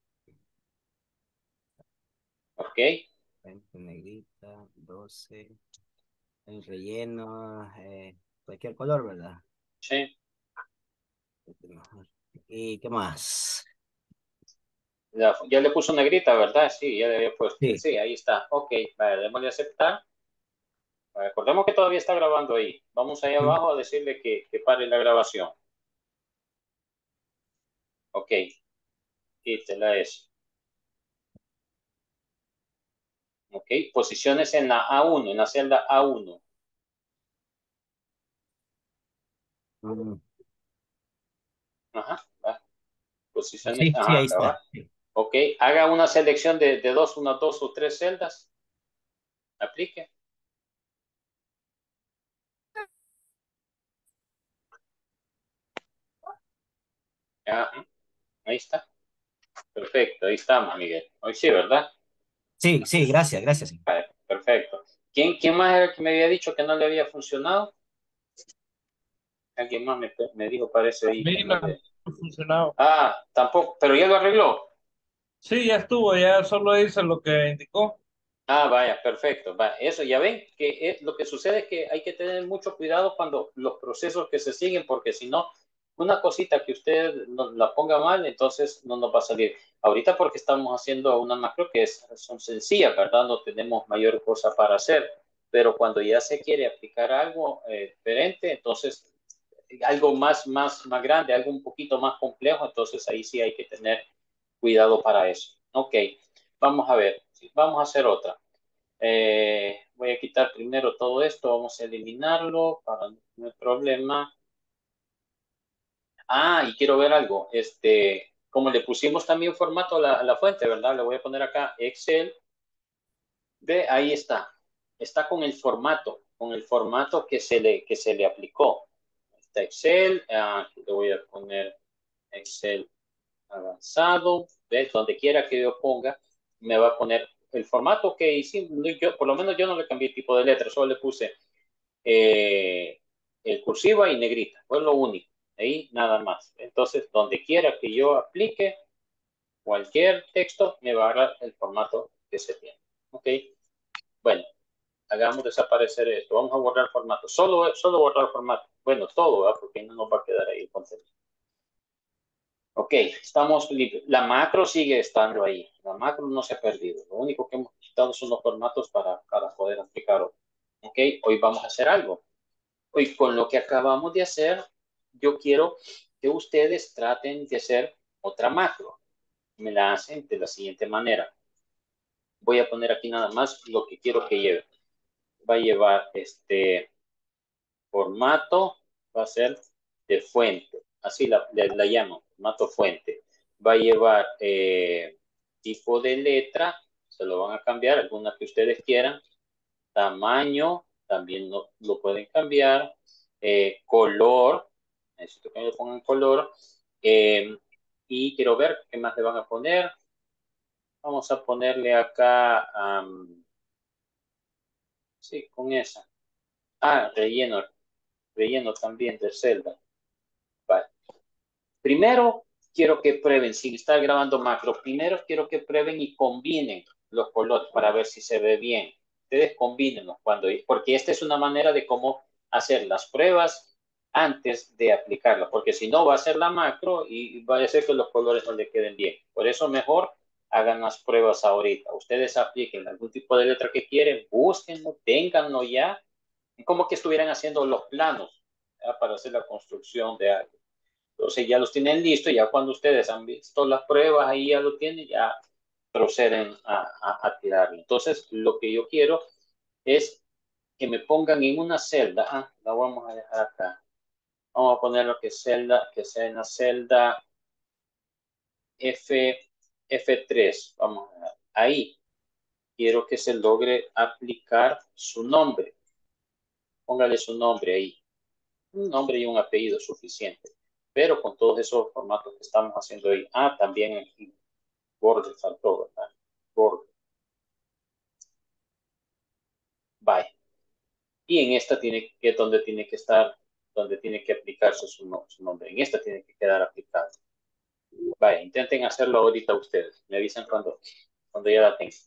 Ok, frente negrita, 12, el relleno, cualquier color, ¿verdad? sí. ¿Y qué más? Ya le puso negrita, ¿verdad? Sí, ya le había puesto. Sí. Sí, ahí está. Ok, vale, démosle a aceptar. Recordemos que todavía está grabando ahí. Vamos ahí Mm. abajo a decirle que pare la grabación. Ok, quítela eso. Ok, posiciones en la A1, en la celda A1. Mm. Ajá, va. Posiciones, Sí, sí, ajá, ahí acá está. va. Sí. Ok, haga una selección de dos, una, dos o tres celdas. Aplique. Ajá, ahí está. Perfecto, ahí estamos, Miguel. Hoy sí, ¿verdad? Sí, sí, gracias, gracias. Sí. Vale, perfecto. ¿Quién más era el que me había dicho que no le había funcionado? Alguien más me dijo, parece A ahí mí que no no le... ha funcionado. Ah, tampoco, pero ya lo arregló. Sí, ya estuvo, ya solo hice lo que indicó. Ah, vaya, perfecto. Va. Eso, ya ven que lo que sucede es que hay que tener mucho cuidado cuando los procesos que se siguen, porque si no, una cosita que usted no, la ponga mal, entonces no nos va a salir. Ahorita porque estamos haciendo una macro que son sencillas, ¿verdad? No tenemos mayor cosa para hacer, pero cuando ya se quiere aplicar algo diferente, entonces algo más grande, algo un poquito más complejo, entonces ahí sí hay que tener cuidado para eso. Ok, vamos a ver, vamos a hacer otra. Voy a quitar primero todo esto, vamos a eliminarlo para no tener problema. Ah, y quiero ver algo. Como le pusimos también formato a la fuente, ¿verdad? Le voy a poner acá Excel. Ve, ahí está. Está con el formato que se le aplicó. Está Excel. Le voy a poner Excel avanzado. ¿Ves? Donde quiera que yo ponga, me va a poner el formato que hicimos. Yo, por lo menos yo no le cambié el tipo de letra, solo le puse eh, el cursiva y negrita. Fue lo único. Ahí nada más. Entonces, donde quiera que yo aplique cualquier texto, me va a dar el formato que se tiene. Ok. Bueno, hagamos desaparecer esto. Vamos a borrar formato. Solo borrar formato. Bueno, todo, ¿verdad? Porque no nos va a quedar ahí el contenido. Ok, estamos limpios. La macro sigue estando ahí. La macro no se ha perdido. Lo único que hemos quitado son los formatos para poder aplicar. Ok, hoy vamos a hacer algo. Hoy con lo que acabamos de hacer, yo quiero que ustedes traten de hacer otra macro. Me la hacen de la siguiente manera. Voy a poner aquí nada más lo que quiero que lleve. Va a llevar este formato, va a ser de fuente. Así la llamo, formato fuente. Va a llevar tipo de letra, se lo van a cambiar, alguna que ustedes quieran. Tamaño, también lo pueden cambiar. Color, necesito que me lo pongan color. Y quiero ver qué más le van a poner. Vamos a ponerle acá, sí, con esa. Ah, relleno también de celda. Vale. Primero, quiero que prueben, sin estar grabando macro, primero quiero que prueben y combinen los colores para ver si se ve bien. Ustedes combínenlos porque esta es una manera de cómo hacer las pruebas antes de aplicarla, porque si no va a ser la macro y va a ser que los colores no le queden bien. Por eso mejor hagan las pruebas ahorita. Ustedes apliquen algún tipo de letra que quieren, búsquenlo, ténganlo ya, como que estuvieran haciendo los planos, ¿ya? Para hacer la construcción de algo. Entonces ya los tienen listos, ya cuando ustedes han visto las pruebas, ahí ya lo tienen, ya proceden a tirarlo. Entonces lo que yo quiero es que me pongan en una celda, la vamos a dejar acá, vamos a poner lo que celda, que sea en la celda F3. Vamos a ver. Ahí quiero que se logre aplicar su nombre. Póngale su nombre ahí. Un nombre y un apellido suficiente. Pero con todos esos formatos que estamos haciendo ahí. Ah, también aquí. Borde faltó, ¿verdad? Borde. Bye. Y en esta tiene que, donde tiene que estar, donde tiene que aplicarse su nombre. En esta tiene que quedar aplicado. Vaya, intenten hacerlo ahorita ustedes. Me avisan cuando ya la tengan.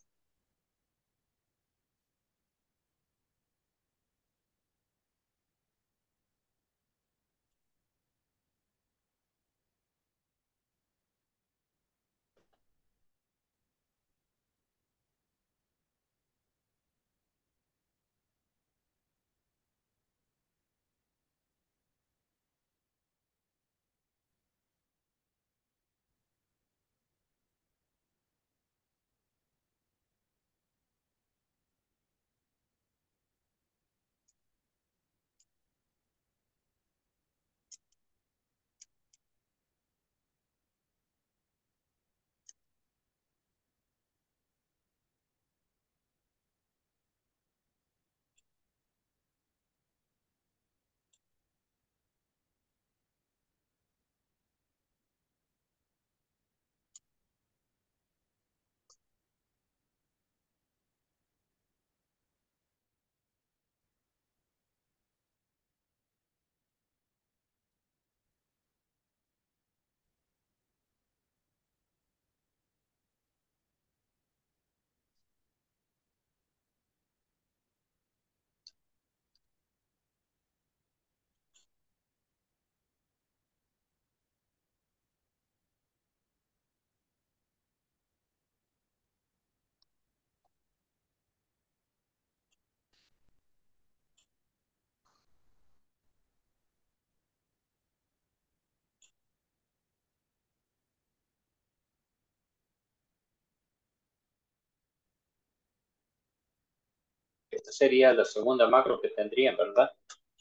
Esta sería la segunda macro que tendrían, ¿verdad?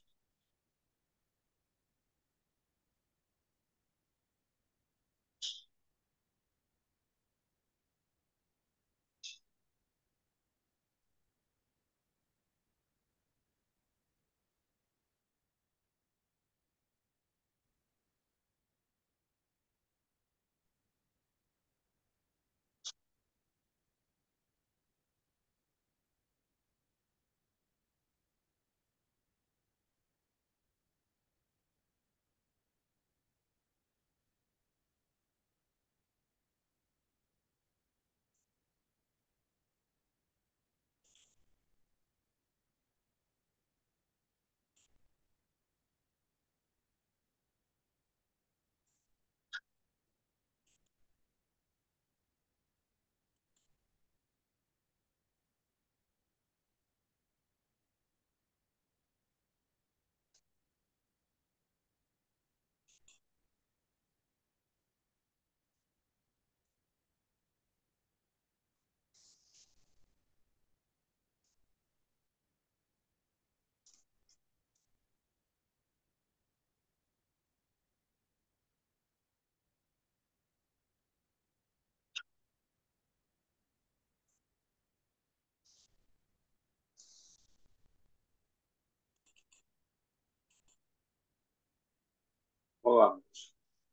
O vamos.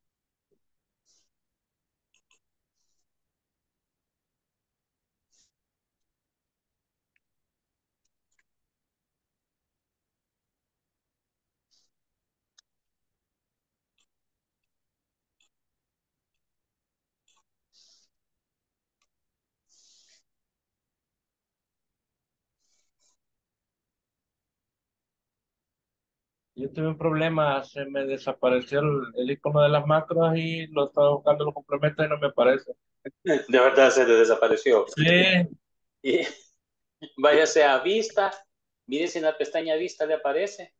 Yo tuve un problema, se me desapareció el icono de las macros y lo estaba buscando los complementos y no me aparece. De verdad se le desapareció. Sí, Y váyase a vista. Mire si en la pestaña vista le aparece.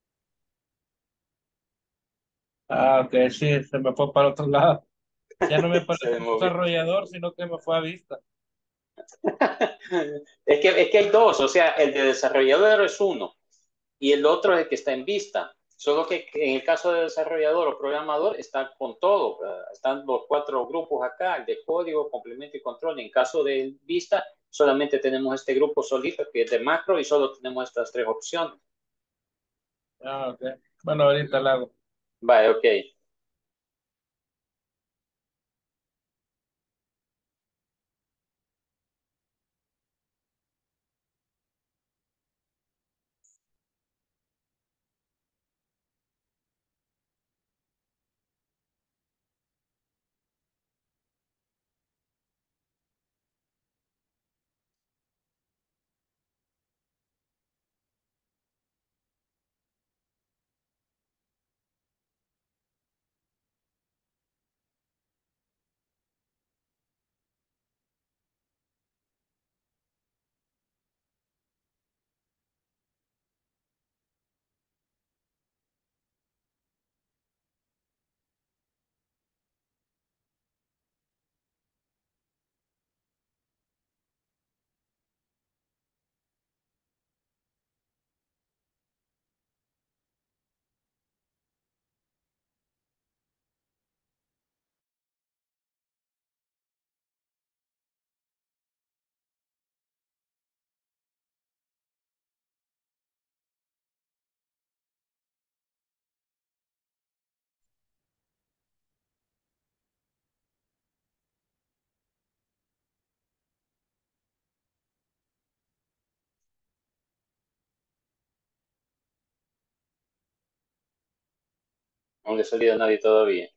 ok, sí, se me fue para otro lado. Ya no me Se aparece le un movió. desarrollador, sino que me fue a vista. Es que hay dos, o sea, el de desarrollador es uno y el otro es el que está en vista. Solo que en el caso del desarrollador o programador está con todo, ¿verdad? Están los 4 grupos acá, el de código, complemento y control. En caso de Vista, solamente tenemos este grupo solito que es de macro y solo tenemos estas 3 opciones. Ah, ok. Bueno, ahorita la hago. Vale, ok. No le ha salido a nadie todavía.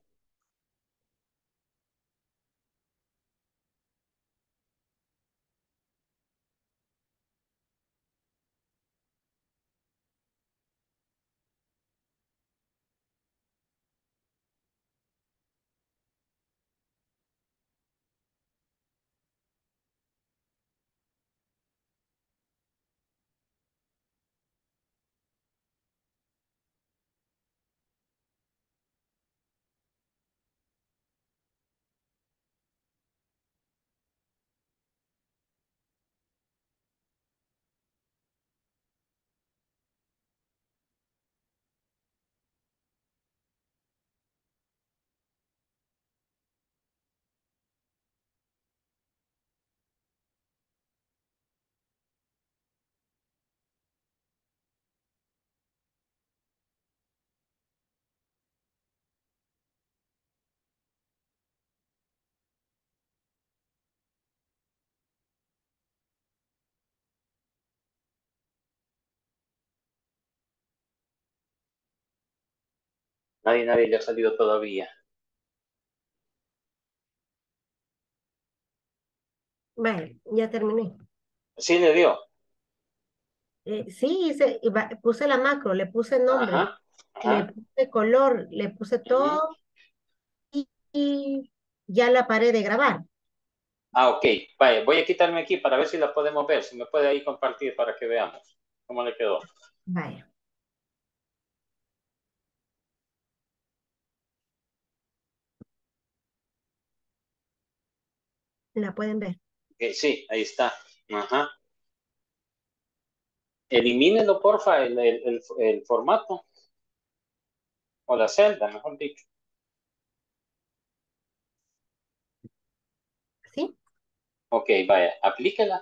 Nadie le ha salido todavía. Vale, ya terminé. Sí le dio. Sí, puse la macro, le puse nombre, Ajá, le ajá. puse color, le puse Ujú. todo y ya la paré de grabar. Ah, ok. Vaya, voy a quitarme aquí para ver si la podemos ver. Si me puede ahí compartir para que veamos cómo le quedó. Vaya, la pueden ver. Sí, ahí está. Ajá. Elimínelo, porfa, el formato o la celda, mejor dicho. ¿Sí? Ok, vaya, aplíquela.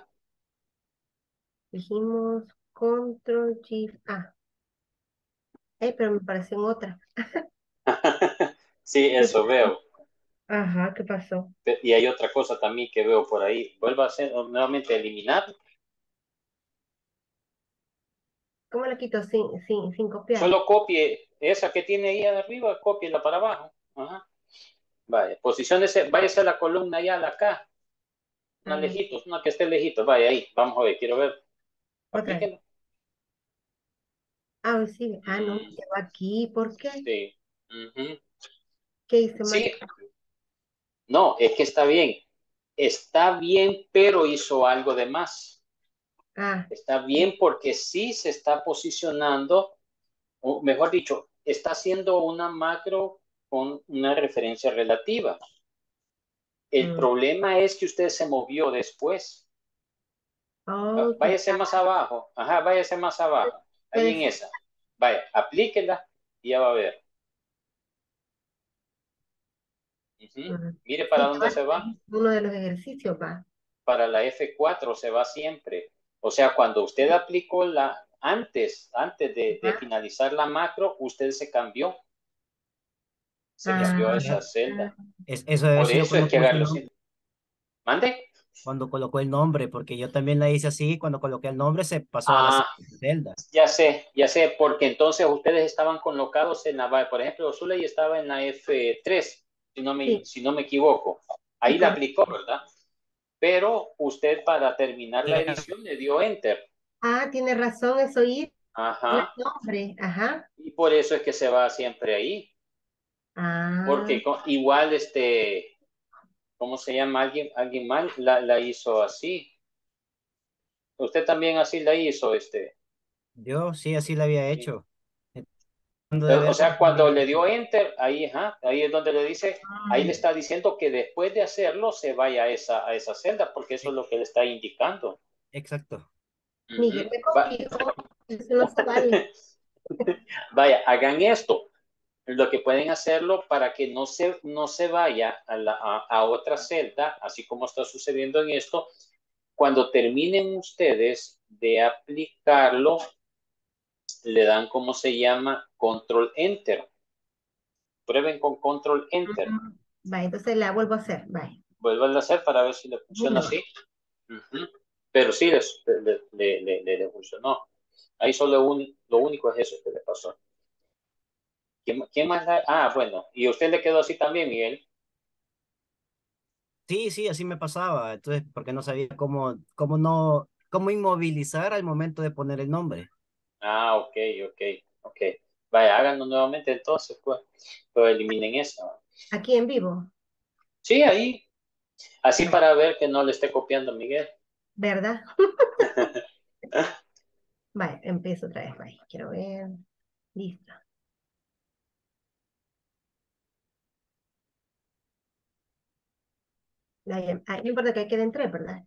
Dijimos Control Shift A. Pero me apareció en otra. Sí, ¿Qué eso pasó? veo. Ajá, ¿qué pasó? Y hay otra cosa también que veo por ahí. Vuelva a hacer nuevamente eliminar. ¿Cómo la quito sin copiar? Solo copie esa que tiene ahí arriba, cópiela para abajo. Ajá. Vaya, posiciónese, váyase a la columna ya, a la K. Una Ajá, lejitos, una que esté lejitos. Vaya ahí, vamos a ver, quiero ver. otra vez. Aplíquela. Sí. No, me Mm, quedó aquí. ¿Por qué? sí. Ujú. ¿Qué hice mal? Sí, no, es que está bien. Está bien, pero hizo algo de más. Ah, Está bien porque sí se está posicionando, o mejor dicho, está haciendo una macro con una referencia relativa. El mm. problema es que usted se movió después. Oh, qué Váyase más abajo. Ajá, váyase más abajo. Ahí en tal. esa. Vaya, aplíquela y ya va a ver. Mire para dónde se va. Uno de los ejercicios va. Para la F4 se va siempre. O sea, cuando usted aplicó antes de finalizar la macro, usted se cambió. Se cambió a esa celda. Eso Por debe ser eso es que agarró. ¿Mande? Cuando colocó el nombre, porque yo también la hice así, cuando coloqué el nombre se pasó a la celda. Ya sé, porque entonces ustedes estaban colocados en la, por ejemplo, Zuley estaba en la F3, si no me equivoco. Ahí la aplicó, ¿verdad? Pero usted para terminar la edición le dio Enter. Ah, tiene razón, eso ir. Ajá. El nombre, ajá. Y por eso es que se va siempre ahí. Ah. Porque igual, ¿cómo se llama? Alguien mal la hizo así. Usted también así la hizo, Yo sí, así la había hecho. O sea, cuando le dio Enter, ahí es donde le dice, ahí le está diciendo que después de hacerlo se vaya a esa celda, porque eso es lo que le está indicando. Exacto. Miguel me copió, eso no se vale. Vaya, hagan esto. Lo que pueden hacerlo para que no se vaya a otra celda, así como está sucediendo en esto, cuando terminen ustedes de aplicarlo, le dan, ¿cómo se llama? Control Enter. Prueben con Control Enter. Va, entonces la vuelvo a hacer, va. Vuelvan a hacer para ver si le funciona así. Pero sí le funcionó. Ahí solo lo único es eso que le pasó. ¿Quién más? Bueno. ¿Y usted le quedó así también, Miguel? Sí, así me pasaba. Entonces, porque no sabía cómo inmovilizar al momento de poner el nombre. Ok. Vaya, háganlo nuevamente entonces, pues eliminen eso. Aquí en vivo. Sí, ahí. Así para ver que no le esté copiando a Miguel. ¿Verdad? Vale, empiezo otra vez. Vale. Quiero ver. Listo. No importa que queden tres, ¿verdad?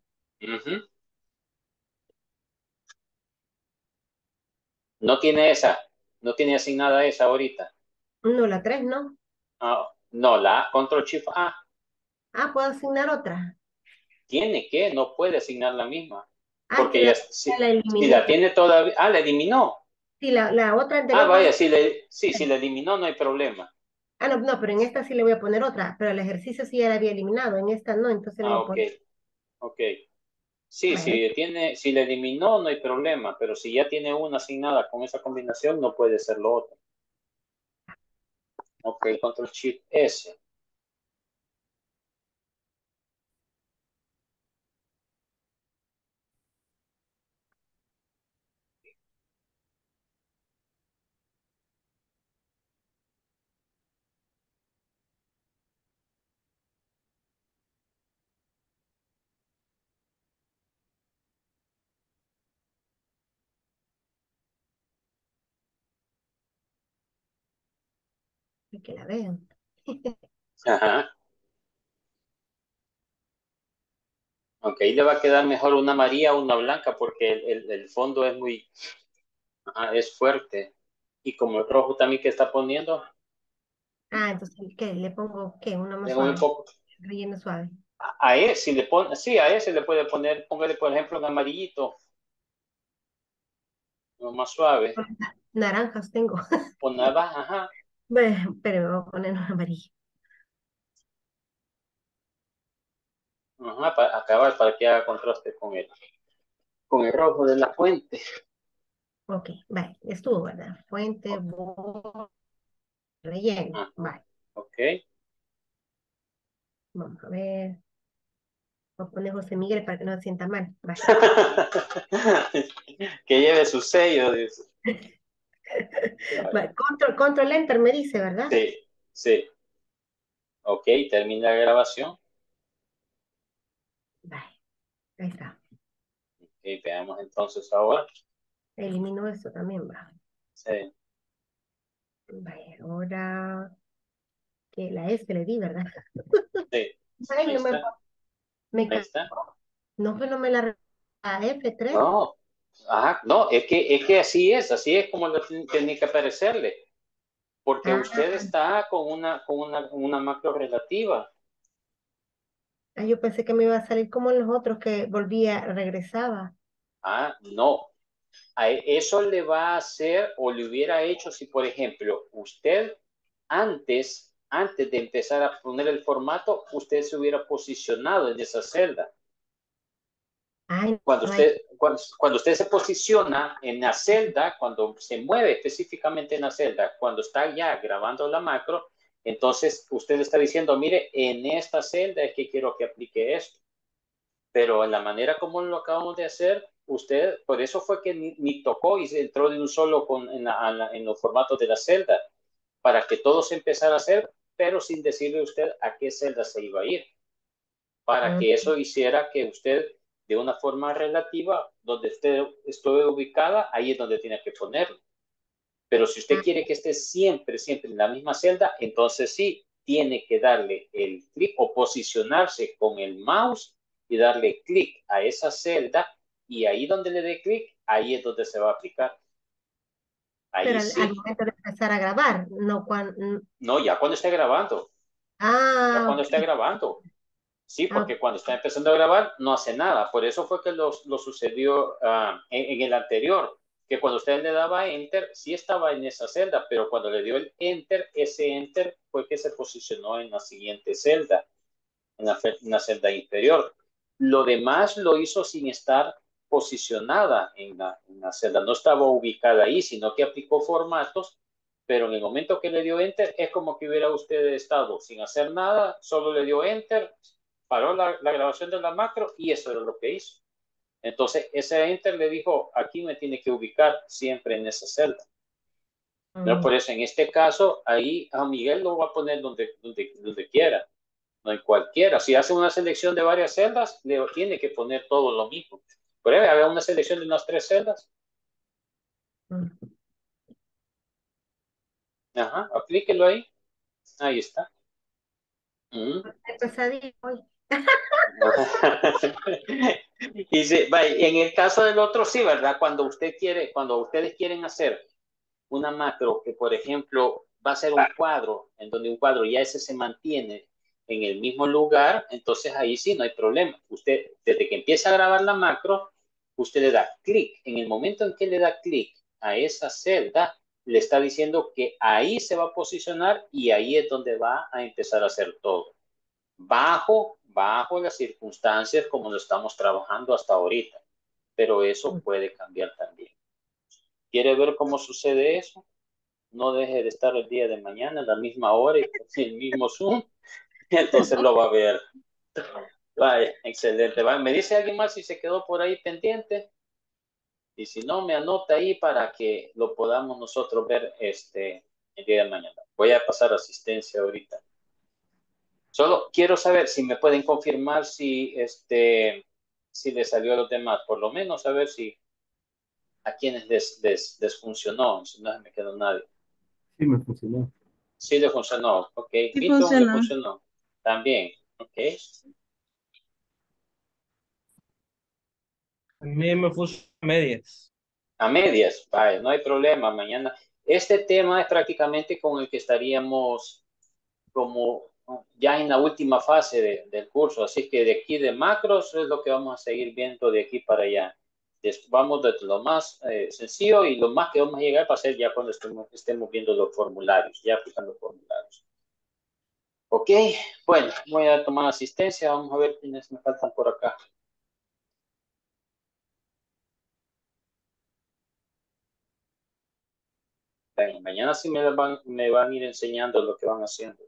No tiene esa. No tiene asignada esa ahorita. No, la tres no. No, la Control Shift A. ¿Puedo asignar otra? Tiene que, no puede asignar la misma. Es que Porque ya, ya la eliminé. si la tiene todavía. La eliminó. Sí, la otra anterior. Vaya, si la eliminó, no hay problema. No, pero en esta sí le voy a poner otra, pero el ejercicio sí ya la había eliminado, en esta no, entonces le voy a poner. Ok. Sí, Vale. si la eliminó, no hay problema, pero si ya tiene una asignada con esa combinación, no puede ser lo otro. Ok, Control Shift S. Que la vean. Ajá. Ok, ahí le va a quedar mejor una amarilla o una blanca porque el fondo es es fuerte. Y como el rojo también que está poniendo, Entonces, ¿qué? Le pongo, ¿qué? Uno más tengo un suave. poco. Relleno suave. A ese, si le pone, sí, a ese le puede poner, póngale por ejemplo un amarillito, uno más suave, Naranjas tengo. o nada, ajá. Pero me voy a poner un amarillo. Ajá, para acabar, para que haga contraste con el rojo de la fuente. Ok, vale, estuvo, ¿verdad? Fuente, relleno. Vale, Ok. vamos a ver. Voy a poner José Miguel para que no se sienta mal. Vale. Que lleve su sello, dice. Vale, control enter me dice, ¿verdad? Sí. Ok, termina la grabación. Vale, ahí está. Ok, veamos entonces ahora. Elimino esto también, va. Sí. Vale, ahora que la S que le di, ¿verdad? Sí. Ay, Ahí no me, está. me Ahí ca- está. No, pues no me la F3. No. Ajá, no, es que así es como lo tiene que aparecerle. porque Ah, usted está con una macro relativa. yo pensé que me iba a salir como los otros que volvía, regresaba. No. Eso le va a hacer o le hubiera hecho si, por ejemplo, usted antes de empezar a poner el formato, usted se hubiera posicionado en esa celda. Ay, Cuando no hay. usted se posiciona en la celda, cuando se mueve específicamente en la celda, cuando está ya grabando la macro, entonces usted está diciendo, mire, en esta celda es que quiero que aplique esto. Pero en la manera como lo acabamos de hacer, usted, por eso fue que ni tocó y se entró de un solo en los formatos de la celda, para que todo se empezara a hacer, pero sin decirle a usted a qué celda se iba a ir, para Mm, que eso hiciera que usted, de una forma relativa, donde usted estuve ubicada, ahí es donde tiene que ponerlo. Pero si usted mm. quiere que esté siempre en la misma celda, entonces sí, tiene que darle el clic o posicionarse con el mouse y darle clic a esa celda y ahí donde le dé clic, ahí es donde se va a aplicar. Ahí Pero al sí. momento de empezar a grabar, no cuando. No, ya cuando esté grabando. Ya cuando Ok. esté grabando. Sí, Ah, porque cuando está empezando a grabar no hace nada. Por eso fue que lo sucedió en el anterior, que cuando usted le daba enter, sí estaba en esa celda, pero cuando le dio el enter, ese enter fue que se posicionó en la siguiente celda, en la celda inferior. Lo demás lo hizo sin estar posicionada en la celda, no estaba ubicada ahí, sino que aplicó formatos, pero en el momento que le dio enter es como que hubiera usted estado sin hacer nada, solo le dio enter, paró la grabación de la macro y eso era lo que hizo. Entonces ese enter le dijo, aquí me tiene que ubicar siempre en esa celda. ¿No? mm. Por eso en este caso, ahí a Miguel lo va a poner donde quiera, no en cualquiera. Si hace una selección de varias celdas, le tiene que poner todo lo mismo. Por ejemplo, haga una selección de unas 3 celdas. Mm. Ajá, aplíquelo ahí. Ahí está. Mm. Qué pesadilla hoy. Y en el caso del otro, sí, ¿verdad? Cuando ustedes quieren hacer una macro que, por ejemplo, va a ser un cuadro, en donde un cuadro ya ese se mantiene en el mismo lugar, entonces ahí sí no hay problema. Usted, desde que empieza a grabar la macro, usted le da clic. En el momento en que le da clic a esa celda, le está diciendo que ahí se va a posicionar y ahí es donde va a empezar a hacer todo. Bajo las circunstancias como lo estamos trabajando hasta ahorita. Pero eso puede cambiar también. ¿Quiere ver cómo sucede eso? No deje de estar el día de mañana a la misma hora y con el mismo Zoom, entonces lo va a ver. Vaya, excelente. Vaya, me dice alguien más si se quedó por ahí pendiente y si no, me anota ahí para que lo podamos nosotros ver el día de mañana. Voy a pasar asistencia ahorita. Solo quiero saber si me pueden confirmar si le salió a los demás, por lo menos a ver si a quienes les funcionó, si no me quedó nadie. Sí, me funcionó. Sí le funcionó, ok. Sí Pinto le funcionó. funcionó. También, ok. A mí me puso medias. A medias, vaya, no hay problema. Mañana. Este tema es prácticamente con el que estaríamos como ya en la última fase del curso, así que de aquí de macros es lo que vamos a seguir viendo de aquí para allá. Vamos de lo más sencillo y lo más que vamos a llegar va a ser ya cuando estemos viendo los formularios, ya aplicando formularios. Ok, bueno, voy a tomar asistencia, vamos a ver quiénes me faltan por acá. Bien, mañana sí me van a ir enseñando lo que van haciendo.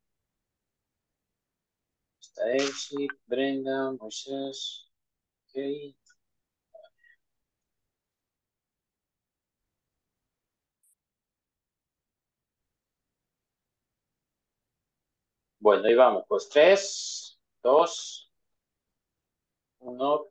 Está Elsie, Brenda, Moisés, ok. Bueno, ahí vamos, pues 3, 2, 1.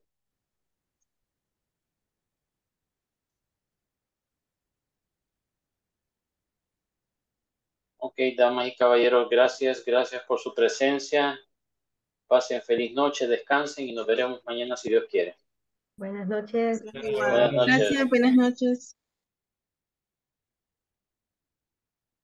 Ok, damas y caballeros, gracias por su presencia. Pasen feliz noche, descansen y nos veremos mañana si Dios quiere. Buenas noches. Buenas Igual. noches. Gracias, buenas noches.